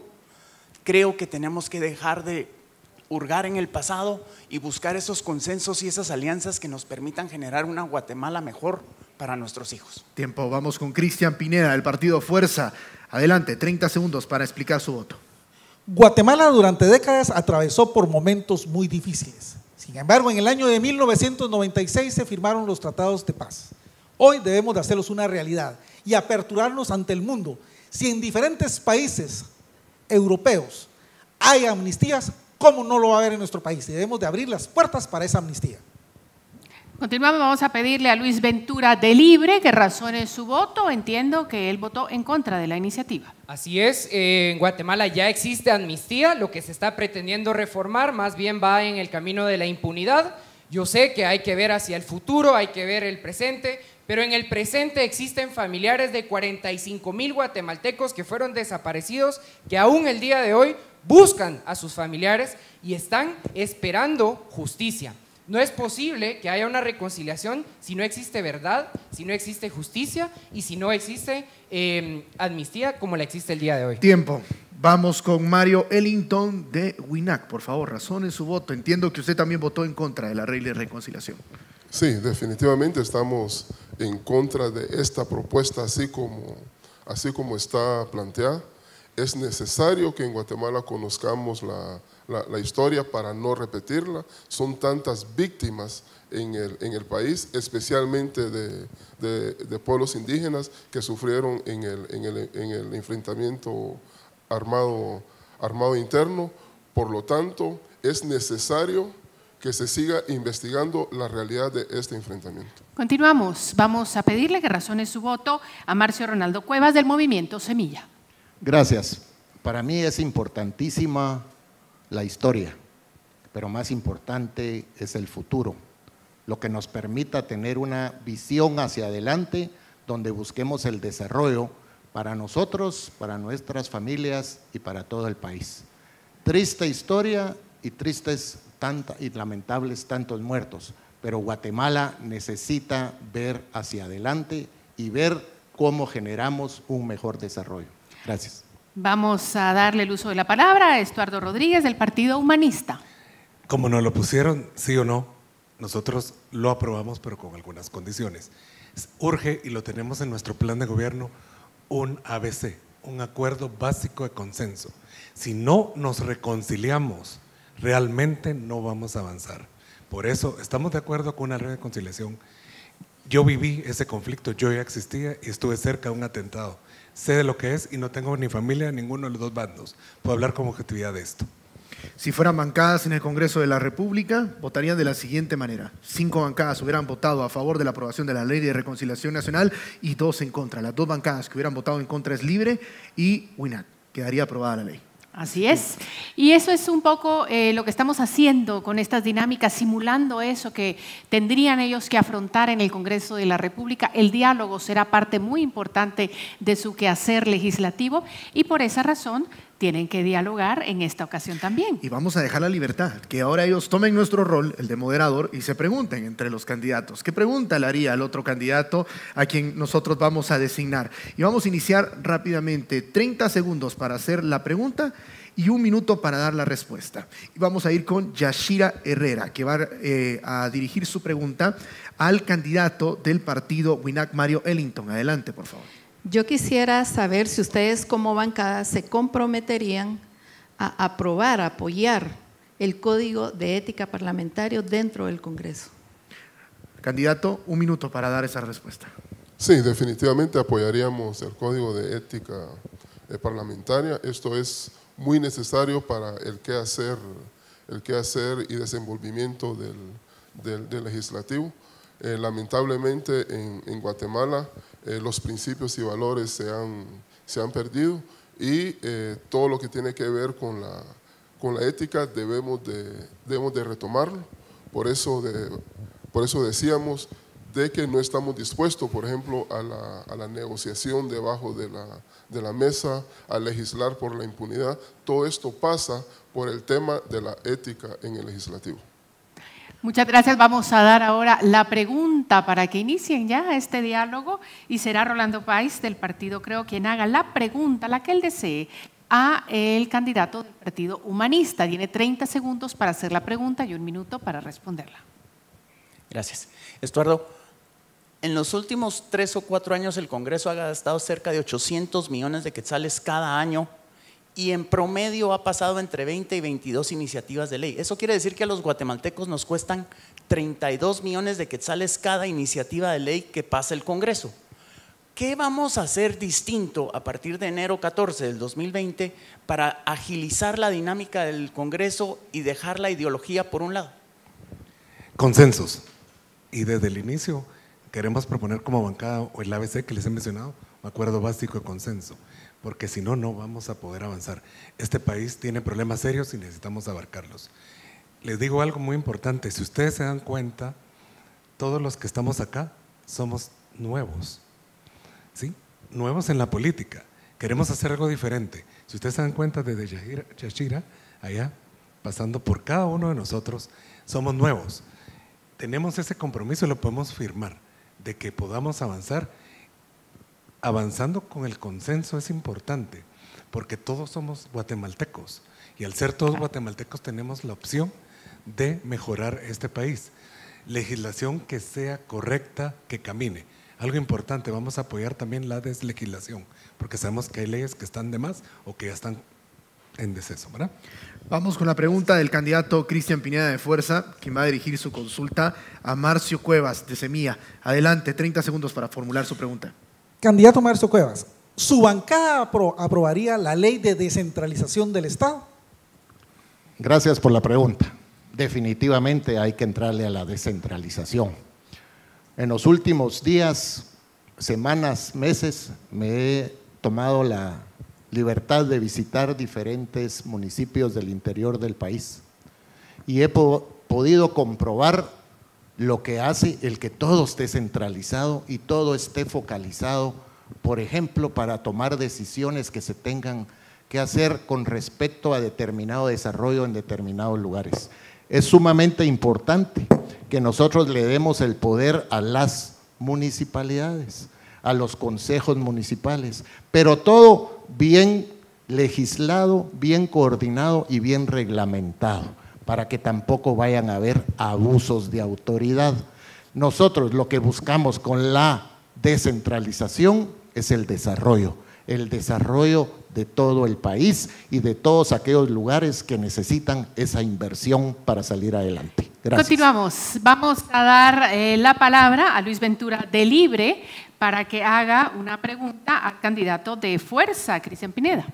Creo que tenemos que dejar de hurgar en el pasado y buscar esos consensos y esas alianzas que nos permitan generar una Guatemala mejor para nuestros hijos. Tiempo, vamos con Cristian Pineda, del Partido Fuerza. Adelante, treinta segundos para explicar su voto. Guatemala durante décadas atravesó por momentos muy difíciles. Sin embargo, en el año de mil novecientos noventa y seis se firmaron los tratados de paz. Hoy debemos de hacerlos una realidad y aperturarnos ante el mundo. Si en diferentes países europeos hay amnistías, ¿cómo no lo va a haber en nuestro país? Debemos de abrir las puertas para esa amnistía. Continuamos, vamos a pedirle a Luis Ventura de Libre que razone su voto. Entiendo que él votó en contra de la iniciativa. Así es, eh, en Guatemala ya existe amnistía, lo que se está pretendiendo reformar más bien va en el camino de la impunidad. Yo sé que hay que ver hacia el futuro, hay que ver el presente, pero en el presente existen familiares de cuarenta y cinco mil guatemaltecos que fueron desaparecidos, que aún el día de hoy buscan a sus familiares y están esperando justicia. No es posible que haya una reconciliación si no existe verdad, si no existe justicia y si no existe eh, amnistía como la existe el día de hoy. Tiempo. Vamos con Mario Ellington de WINAC. Por favor, razone su voto. Entiendo que usted también votó en contra de la ley de reconciliación. Sí, definitivamente estamos en contra de esta propuesta así como, así como está planteada. Es necesario que en Guatemala conozcamos la, la, la historia para no repetirla. Son tantas víctimas en el, en el país, especialmente de, de, de pueblos indígenas que sufrieron en el, en el, en el enfrentamiento armado, armado interno. Por lo tanto, es necesario que se siga investigando la realidad de este enfrentamiento. Continuamos. Vamos a pedirle que razone su voto a Marcio Ronaldo Cuevas del Movimiento Semilla. Gracias. Para mí es importantísima la historia, pero más importante es el futuro, lo que nos permita tener una visión hacia adelante donde busquemos el desarrollo para nosotros, para nuestras familias y para todo el país. Triste historia y tristes tanta, y lamentables tantos muertos, pero Guatemala necesita ver hacia adelante y ver cómo generamos un mejor desarrollo. Gracias. Vamos a darle el uso de la palabra a Estuardo Rodríguez del Partido Humanista. Como nos lo pusieron, sí o no, nosotros lo aprobamos, pero con algunas condiciones. Urge, y lo tenemos en nuestro plan de gobierno, un A B C, un acuerdo básico de consenso. Si no nos reconciliamos, realmente no vamos a avanzar. Por eso estamos de acuerdo con una reconciliación. Yo viví ese conflicto, yo ya existía y estuve cerca de un atentado. Sé de lo que es y no tengo ni familia en ninguno de los dos bandos. Puedo hablar con objetividad de esto. Si fueran bancadas en el Congreso de la República, votarían de la siguiente manera. Cinco bancadas hubieran votado a favor de la aprobación de la Ley de Reconciliación Nacional y dos en contra. Las dos bancadas que hubieran votado en contra es Libre y WINAC. Quedaría aprobada la ley. Así es. Y eso es un poco eh, lo que estamos haciendo con estas dinámicas, simulando eso que tendrían ellos que afrontar en el Congreso de la República. El diálogo será parte muy importante de su quehacer legislativo y por esa razón tienen que dialogar en esta ocasión también. Y vamos a dejar la libertad, que ahora ellos tomen nuestro rol, el de moderador, y se pregunten entre los candidatos. ¿Qué pregunta le haría al otro candidato a quien nosotros vamos a designar? Y vamos a iniciar rápidamente, treinta segundos para hacer la pregunta y un minuto para dar la respuesta. Y vamos a ir con Yashira Herrera, que va eh, a dirigir su pregunta al candidato del partido WINAC, Mario Ellington. Adelante, por favor. Yo quisiera saber si ustedes como bancada se comprometerían a aprobar, a apoyar el Código de Ética Parlamentario dentro del Congreso. Candidato, un minuto para dar esa respuesta. Sí, definitivamente apoyaríamos el Código de Ética Parlamentaria. Esto es muy necesario para el quehacer, el quehacer y desenvolvimiento del, del, del legislativo. Eh, lamentablemente en, en Guatemala eh, los principios y valores se han, se han perdido y eh, todo lo que tiene que ver con la, con la ética debemos de, debemos de retomarlo. Por eso, de, por eso decíamos de que no estamos dispuestos, por ejemplo, a la, a la negociación debajo de la, de la mesa, a legislar por la impunidad. Todo esto pasa por el tema de la ética en el legislativo. Muchas gracias. Vamos a dar ahora la pregunta para que inicien ya este diálogo y será Rolando Páez del partido Creo quien haga la pregunta, la que él desee, a el candidato del Partido Humanista. Tiene treinta segundos para hacer la pregunta y un minuto para responderla. Gracias. Estuardo, en los últimos tres o cuatro años el Congreso ha gastado cerca de ochocientos millones de quetzales cada año y en promedio ha pasado entre veinte y veintidós iniciativas de ley. Eso quiere decir que a los guatemaltecos nos cuestan treinta y dos millones de quetzales cada iniciativa de ley que pasa el Congreso. ¿Qué vamos a hacer distinto a partir de enero catorce del dos mil veinte para agilizar la dinámica del Congreso y dejar la ideología por un lado? Consensos. Y desde el inicio queremos proponer como bancada o el A B C que les he mencionado, un acuerdo básico de consenso, porque si no, no vamos a poder avanzar. Este país tiene problemas serios y necesitamos abarcarlos. Les digo algo muy importante, si ustedes se dan cuenta, todos los que estamos acá somos nuevos, ¿sí? Nuevos en la política, queremos hacer algo diferente. Si ustedes se dan cuenta, desde Yashira, Yashira allá, pasando por cada uno de nosotros, somos nuevos. Tenemos ese compromiso y lo podemos firmar, de que podamos avanzar. Avanzando con el consenso es importante, porque todos somos guatemaltecos y al ser todos guatemaltecos tenemos la opción de mejorar este país. Legislación que sea correcta, que camine. Algo importante, vamos a apoyar también la deslegislación, porque sabemos que hay leyes que están de más o que ya están en deceso, ¿verdad? Vamos con la pregunta del candidato Cristian Pineda de Fuerza, quien va a dirigir su consulta a Marcio Cuevas de Semilla. Adelante, treinta segundos para formular su pregunta. Candidato Marcio Cuevas, ¿su bancada apro aprobaría la ley de descentralización del Estado? Gracias por la pregunta. Definitivamente hay que entrarle a la descentralización. En los últimos días, semanas, meses, me he tomado la libertad de visitar diferentes municipios del interior del país y he po podido comprobar lo que hace el que todo esté centralizado y todo esté focalizado, por ejemplo, para tomar decisiones que se tengan que hacer con respecto a determinado desarrollo en determinados lugares. Es sumamente importante que nosotros le demos el poder a las municipalidades, a los consejos municipales, pero todo bien legislado, bien coordinado y bien reglamentado, para que tampoco vayan a haber abusos de autoridad. Nosotros lo que buscamos con la descentralización es el desarrollo, el desarrollo de todo el país y de todos aquellos lugares que necesitan esa inversión para salir adelante. Gracias. Continuamos. Vamos a dar eh, la palabra a Luis Ventura de Libre para que haga una pregunta al candidato de Fuerza, Cristian Pineda.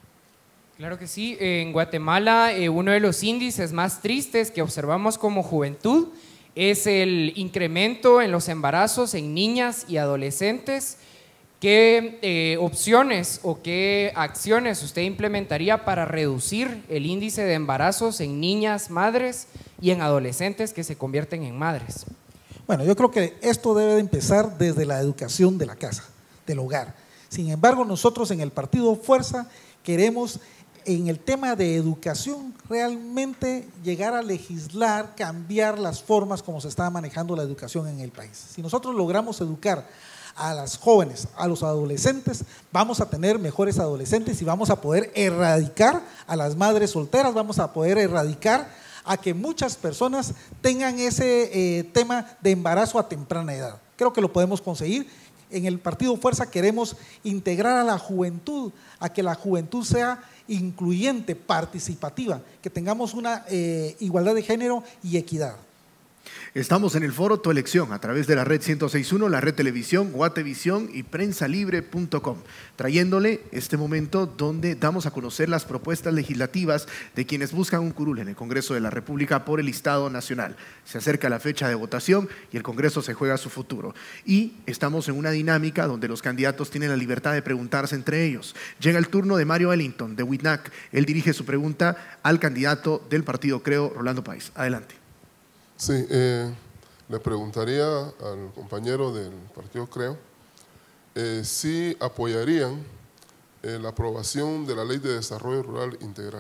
Claro que sí. En Guatemala, eh, uno de los índices más tristes que observamos como juventud es el incremento en los embarazos en niñas y adolescentes. ¿Qué eh, opciones o qué acciones usted implementaría para reducir el índice de embarazos en niñas madres y en adolescentes que se convierten en madres? Bueno, yo creo que esto debe de empezar desde la educación de la casa, del hogar. Sin embargo, nosotros en el Partido Fuerza queremos, en el tema de educación, realmente llegar a legislar, cambiar las formas como se está manejando la educación en el país. Si nosotros logramos educar a las jóvenes, a los adolescentes, vamos a tener mejores adolescentes y vamos a poder erradicar a las madres solteras, vamos a poder erradicar a que muchas personas tengan ese eh, tema de embarazo a temprana edad. Creo que lo podemos conseguir. En el Partido Fuerza queremos integrar a la juventud, a que la juventud sea incluyente, participativa, que tengamos una eh, igualdad de género y equidad. Estamos en el foro Tu Elección a través de la red ciento seis punto uno, la red televisión, Guatevisión y prensa libre punto com, trayéndole este momento donde damos a conocer las propuestas legislativas de quienes buscan un curul en el Congreso de la República por el Listado Nacional. Se acerca la fecha de votación y el Congreso se juega su futuro. Y estamos en una dinámica donde los candidatos tienen la libertad de preguntarse entre ellos. Llega el turno de Mario Ellington, de WINAC. Él dirige su pregunta al candidato del partido Creo, Rolando Páez. Adelante. Sí, eh, le preguntaría al compañero del partido Creo eh, si apoyarían eh, la aprobación de la Ley de Desarrollo Rural Integral.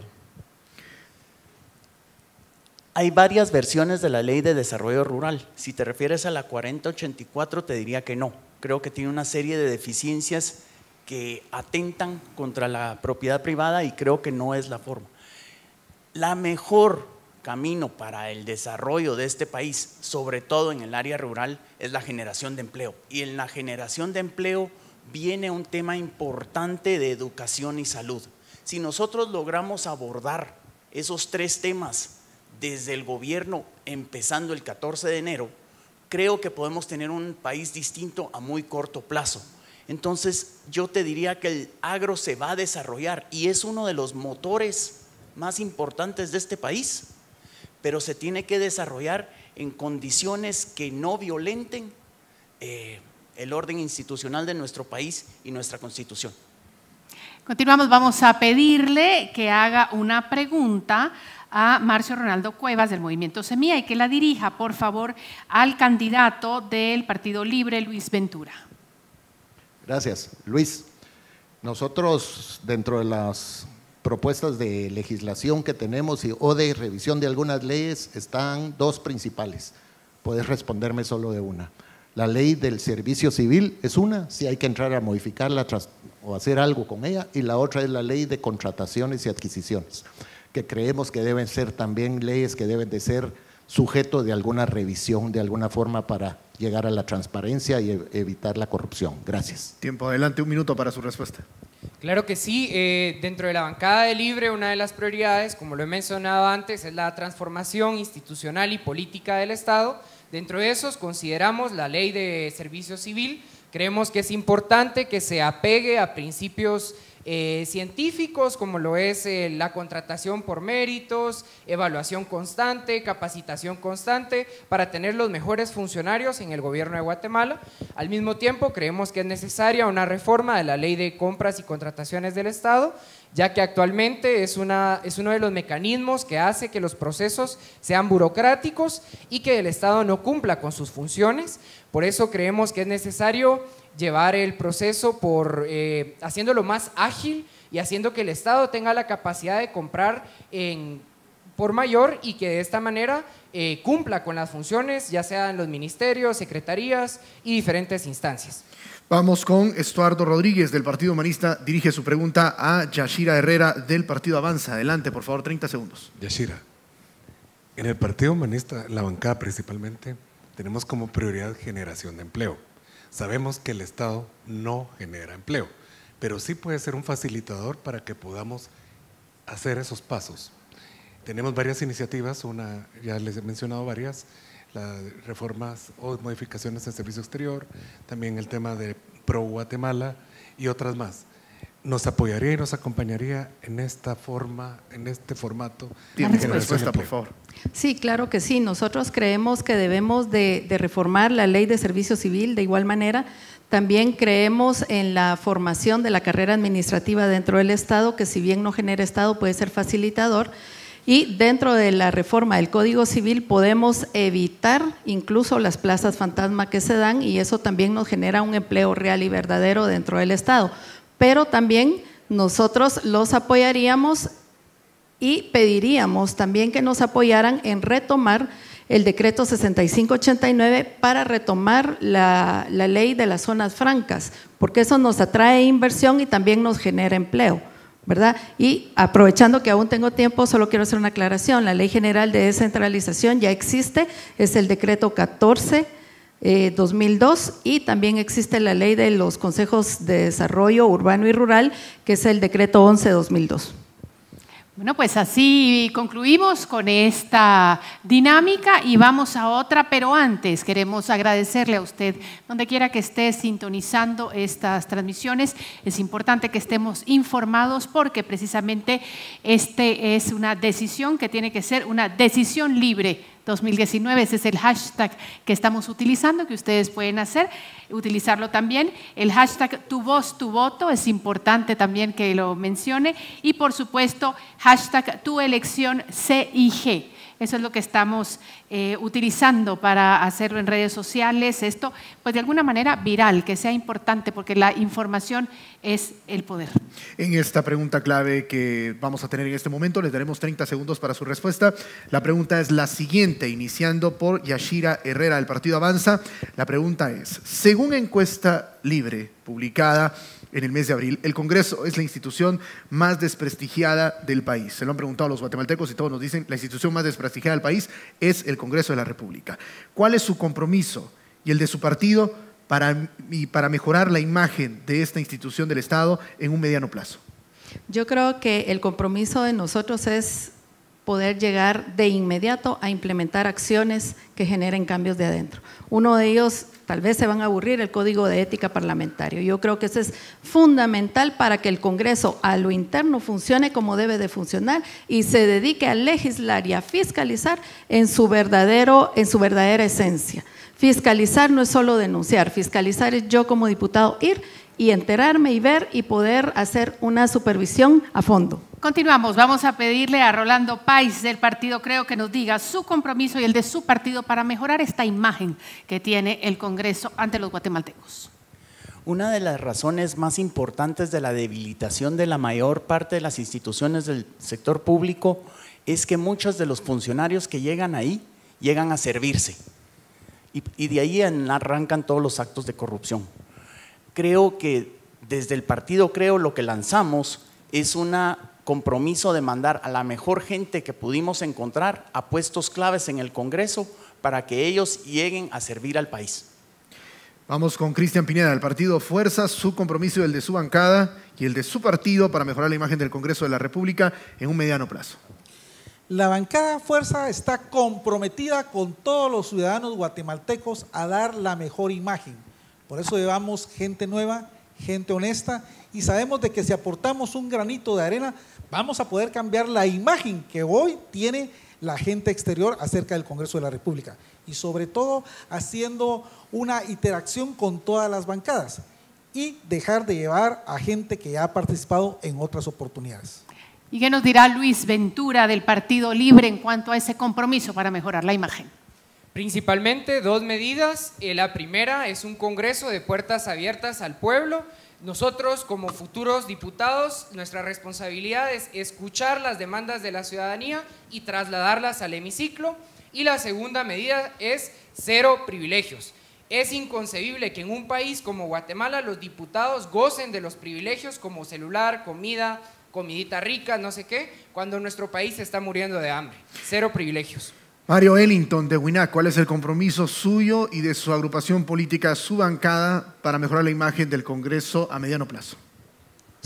Hay varias versiones de la Ley de Desarrollo Rural. Si te refieres a la cuarenta ochenta y cuatro, te diría que no. Creo que tiene una serie de deficiencias que atentan contra la propiedad privada y creo que no es la forma. La mejor camino para el desarrollo de este país, sobre todo en el área rural, es la generación de empleo. Y en la generación de empleo viene un tema importante de educación y salud. Si nosotros logramos abordar esos tres temas desde el gobierno, empezando el catorce de enero, creo que podemos tener un país distinto a muy corto plazo. Entonces, yo te diría que el agro se va a desarrollar y es uno de los motores más importantes de este país, pero se tiene que desarrollar en condiciones que no violenten eh, el orden institucional de nuestro país y nuestra Constitución. Continuamos, vamos a pedirle que haga una pregunta a Marcio Ronaldo Cuevas del Movimiento Semilla y que la dirija, por favor, al candidato del Partido Libre, Luis Ventura. Gracias. Luis, nosotros dentro de las propuestas de legislación que tenemos y, o de revisión de algunas leyes están dos principales. Puedes responderme solo de una. La ley del servicio civil es una, si hay que entrar a modificarla o hacer algo con ella, y la otra es la ley de contrataciones y adquisiciones, que creemos que deben ser también leyes que deben de ser sujeto de alguna revisión de alguna forma para llegar a la transparencia y evitar la corrupción. Gracias. Tiempo adelante, un minuto para su respuesta. Claro que sí, eh, dentro de la bancada de Libre una de las prioridades, como lo he mencionado antes, es la transformación institucional y política del Estado. Dentro de esos consideramos la ley de servicio civil, creemos que es importante que se apegue a principios eh, científicos como lo es eh, la contratación por méritos, evaluación constante, capacitación constante para tener los mejores funcionarios en el gobierno de Guatemala. Al mismo tiempo creemos que es necesaria una reforma de la ley de compras y contrataciones del Estado, ya que actualmente es, una, es uno de los mecanismos que hace que los procesos sean burocráticos y que el Estado no cumpla con sus funciones. Por eso creemos que es necesario llevar el proceso por eh, haciéndolo más ágil y haciendo que el Estado tenga la capacidad de comprar en, por mayor y que de esta manera eh, cumpla con las funciones, ya sea en los ministerios, secretarías y diferentes instancias. Vamos con Estuardo Rodríguez del Partido Humanista. Dirige su pregunta a Yashira Herrera del Partido Avanza. Adelante, por favor, treinta segundos. Yashira, en el Partido Humanista, la bancada principalmente, tenemos como prioridad generación de empleo. Sabemos que el Estado no genera empleo. pero sí puede ser un facilitador para que podamos hacer esos pasos. Tenemos varias iniciativas, una, ya les he mencionado varias, las reformas o modificaciones en servicio exterior, también el tema de Pro Guatemala y otras más. Nos apoyaría y nos acompañaría en esta forma, en este formato. Tiene respuesta, por favor. Sí, claro que sí. Nosotros creemos que debemos de, de reformar la ley de servicio civil de igual manera. También creemos en la formación de la carrera administrativa dentro del Estado, que si bien no genera Estado puede ser facilitador. Y dentro de la reforma del Código Civil podemos evitar incluso las plazas fantasma que se dan, y eso también nos genera un empleo real y verdadero dentro del Estado. Pero también nosotros los apoyaríamos y pediríamos también que nos apoyaran en retomar el decreto sesenta y cinco ochenta y nueve para retomar la, la ley de las zonas francas, porque eso nos atrae inversión y también nos genera empleo, ¿verdad? Y aprovechando que aún tengo tiempo, solo quiero hacer una aclaración. La Ley General de Descentralización ya existe, es el decreto catorce Eh, dos mil dos, y también existe la ley de los consejos de desarrollo urbano y rural, que es el decreto once dos mil dos. Bueno, pues así concluimos con esta dinámica y vamos a otra, pero antes queremos agradecerle a usted, donde quiera que esté sintonizando estas transmisiones. Es importante que estemos informados porque precisamente este es una decisión que tiene que ser una decisión libre dos mil diecinueve, ese es el hashtag que estamos utilizando, que ustedes pueden hacer, utilizarlo también. El hashtag Tu Voz, Tu Voto, es importante también que lo mencione, y por supuesto, hashtag Tu Elección C I G. Eso es lo que estamos eh, utilizando para hacerlo en redes sociales. Esto, pues de alguna manera viral, que sea importante, porque la información es el poder. En esta pregunta clave que vamos a tener en este momento, les daremos treinta segundos para su respuesta. La pregunta es la siguiente, iniciando por Yashira Herrera del Partido Avanza. La pregunta es, según encuesta libre publicada en el mes de abril, el Congreso es la institución más desprestigiada del país. Se lo han preguntado a los guatemaltecos y todos nos dicen la institución más desprestigiada del país es el Congreso de la República. ¿Cuál es su compromiso y el de su partido para, y para mejorar la imagen de esta institución del Estado en un mediano plazo? Yo creo que el compromiso de nosotros es poder llegar de inmediato a implementar acciones que generen cambios de adentro. Uno de ellos, tal vez se van a aburrir, el Código de Ética Parlamentario. Yo creo que eso es fundamental para que el Congreso a lo interno funcione como debe de funcionar y se dedique a legislar y a fiscalizar en su, verdadero, en su verdadera esencia. Fiscalizar no es solo denunciar, fiscalizar es yo como diputado ir y enterarme y ver y poder hacer una supervisión a fondo. Continuamos, vamos a pedirle a Rolando Páez del partido Creo que nos diga su compromiso y el de su partido para mejorar esta imagen que tiene el Congreso ante los guatemaltecos. Una de las razones más importantes de la debilitación de la mayor parte de las instituciones del sector público es que muchos de los funcionarios que llegan ahí llegan a servirse y, y de ahí arrancan todos los actos de corrupción. Creo que desde el partido Creo lo que lanzamos es un compromiso de mandar a la mejor gente que pudimos encontrar a puestos claves en el Congreso para que ellos lleguen a servir al país. Vamos con Cristian Pineda, del partido Fuerza, su compromiso y el de su bancada y el de su partido para mejorar la imagen del Congreso de la República en un mediano plazo. La bancada Fuerza está comprometida con todos los ciudadanos guatemaltecos a dar la mejor imagen. Por eso llevamos gente nueva, gente honesta, y sabemos de que si aportamos un granito de arena, vamos a poder cambiar la imagen que hoy tiene la gente exterior acerca del Congreso de la República. Y sobre todo haciendo una interacción con todas las bancadas y dejar de llevar a gente que ya ha participado en otras oportunidades. ¿Y qué nos dirá Luis Ventura del Partido Libre en cuanto a ese compromiso para mejorar la imagen? Principalmente dos medidas. La primera es un Congreso de puertas abiertas al pueblo. Nosotros como futuros diputados, nuestra responsabilidad es escuchar las demandas de la ciudadanía y trasladarlas al hemiciclo. Y la segunda medida es cero privilegios. Es inconcebible que en un país como Guatemala los diputados gocen de los privilegios como celular, comida, comidita rica, no sé qué, cuando nuestro país se está muriendo de hambre. Cero privilegios. Mario Ellington de WINAC, ¿cuál es el compromiso suyo y de su agrupación política, su bancada, para mejorar la imagen del Congreso a mediano plazo?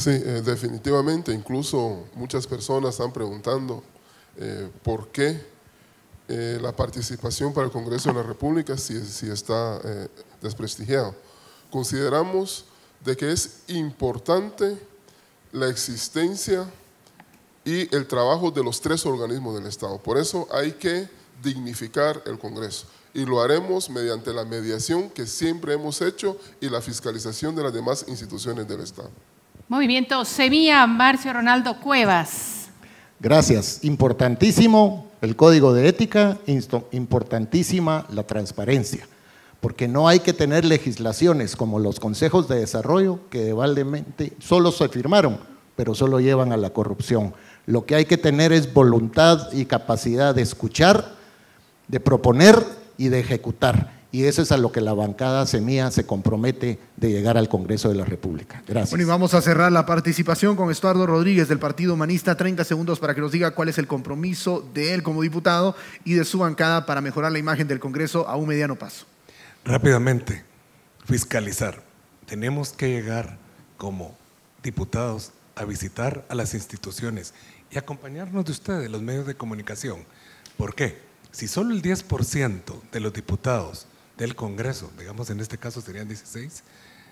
Sí, eh, definitivamente. Incluso muchas personas están preguntando eh, por qué eh, la participación para el Congreso de la República si, si está eh, desprestigiado. Consideramos de que es importante la existencia y el trabajo de los tres organismos del Estado. Por eso hay que dignificar el Congreso y lo haremos mediante la mediación que siempre hemos hecho y la fiscalización de las demás instituciones del Estado. Movimiento Semilla, Marcio Ronaldo Cuevas. Gracias. Importantísimo el código de ética, importantísima la transparencia, porque no hay que tener legislaciones como los consejos de desarrollo que de baldemente solo se firmaron, pero solo llevan a la corrupción. Lo que hay que tener es voluntad y capacidad de escuchar, de proponer y de ejecutar. Y eso es a lo que la bancada Semilla se compromete de llegar al Congreso de la República. Gracias. Bueno, y vamos a cerrar la participación con Estuardo Rodríguez del Partido Humanista. treinta segundos para que nos diga cuál es el compromiso de él como diputado y de su bancada para mejorar la imagen del Congreso a un mediano paso. Rápidamente, fiscalizar. Tenemos que llegar como diputados a visitar a las instituciones y acompañarnos de ustedes, los medios de comunicación. ¿Por qué? Si solo el diez por ciento de los diputados del Congreso, digamos en este caso serían dieciséis,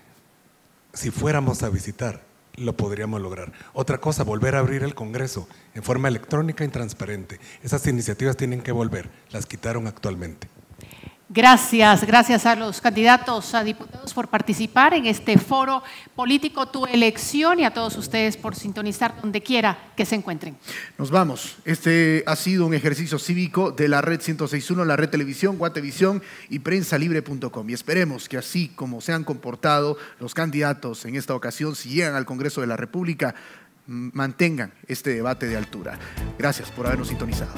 si fuéramos a visitar, lo podríamos lograr. Otra cosa, volver a abrir el Congreso en forma electrónica y transparente. Esas iniciativas tienen que volver, las quitaron actualmente. Gracias, gracias a los candidatos a diputados por participar en este foro político Tu Elección y a todos ustedes por sintonizar donde quiera que se encuentren. Nos vamos. Este ha sido un ejercicio cívico de la red ciento seis punto uno, la red televisión, Guatevisión y prensa libre punto com. Y esperemos que así como se han comportado los candidatos en esta ocasión, si llegan al Congreso de la República, mantengan este debate de altura. Gracias por habernos sintonizado.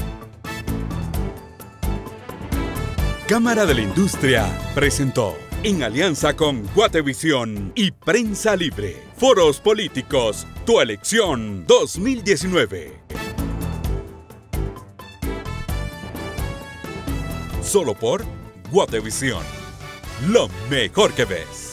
Cámara de la Industria presentó, en alianza con Guatevisión y Prensa Libre, Foros Políticos, Tu Elección dos mil diecinueve. Solo por Guatevisión. Lo mejor que ves.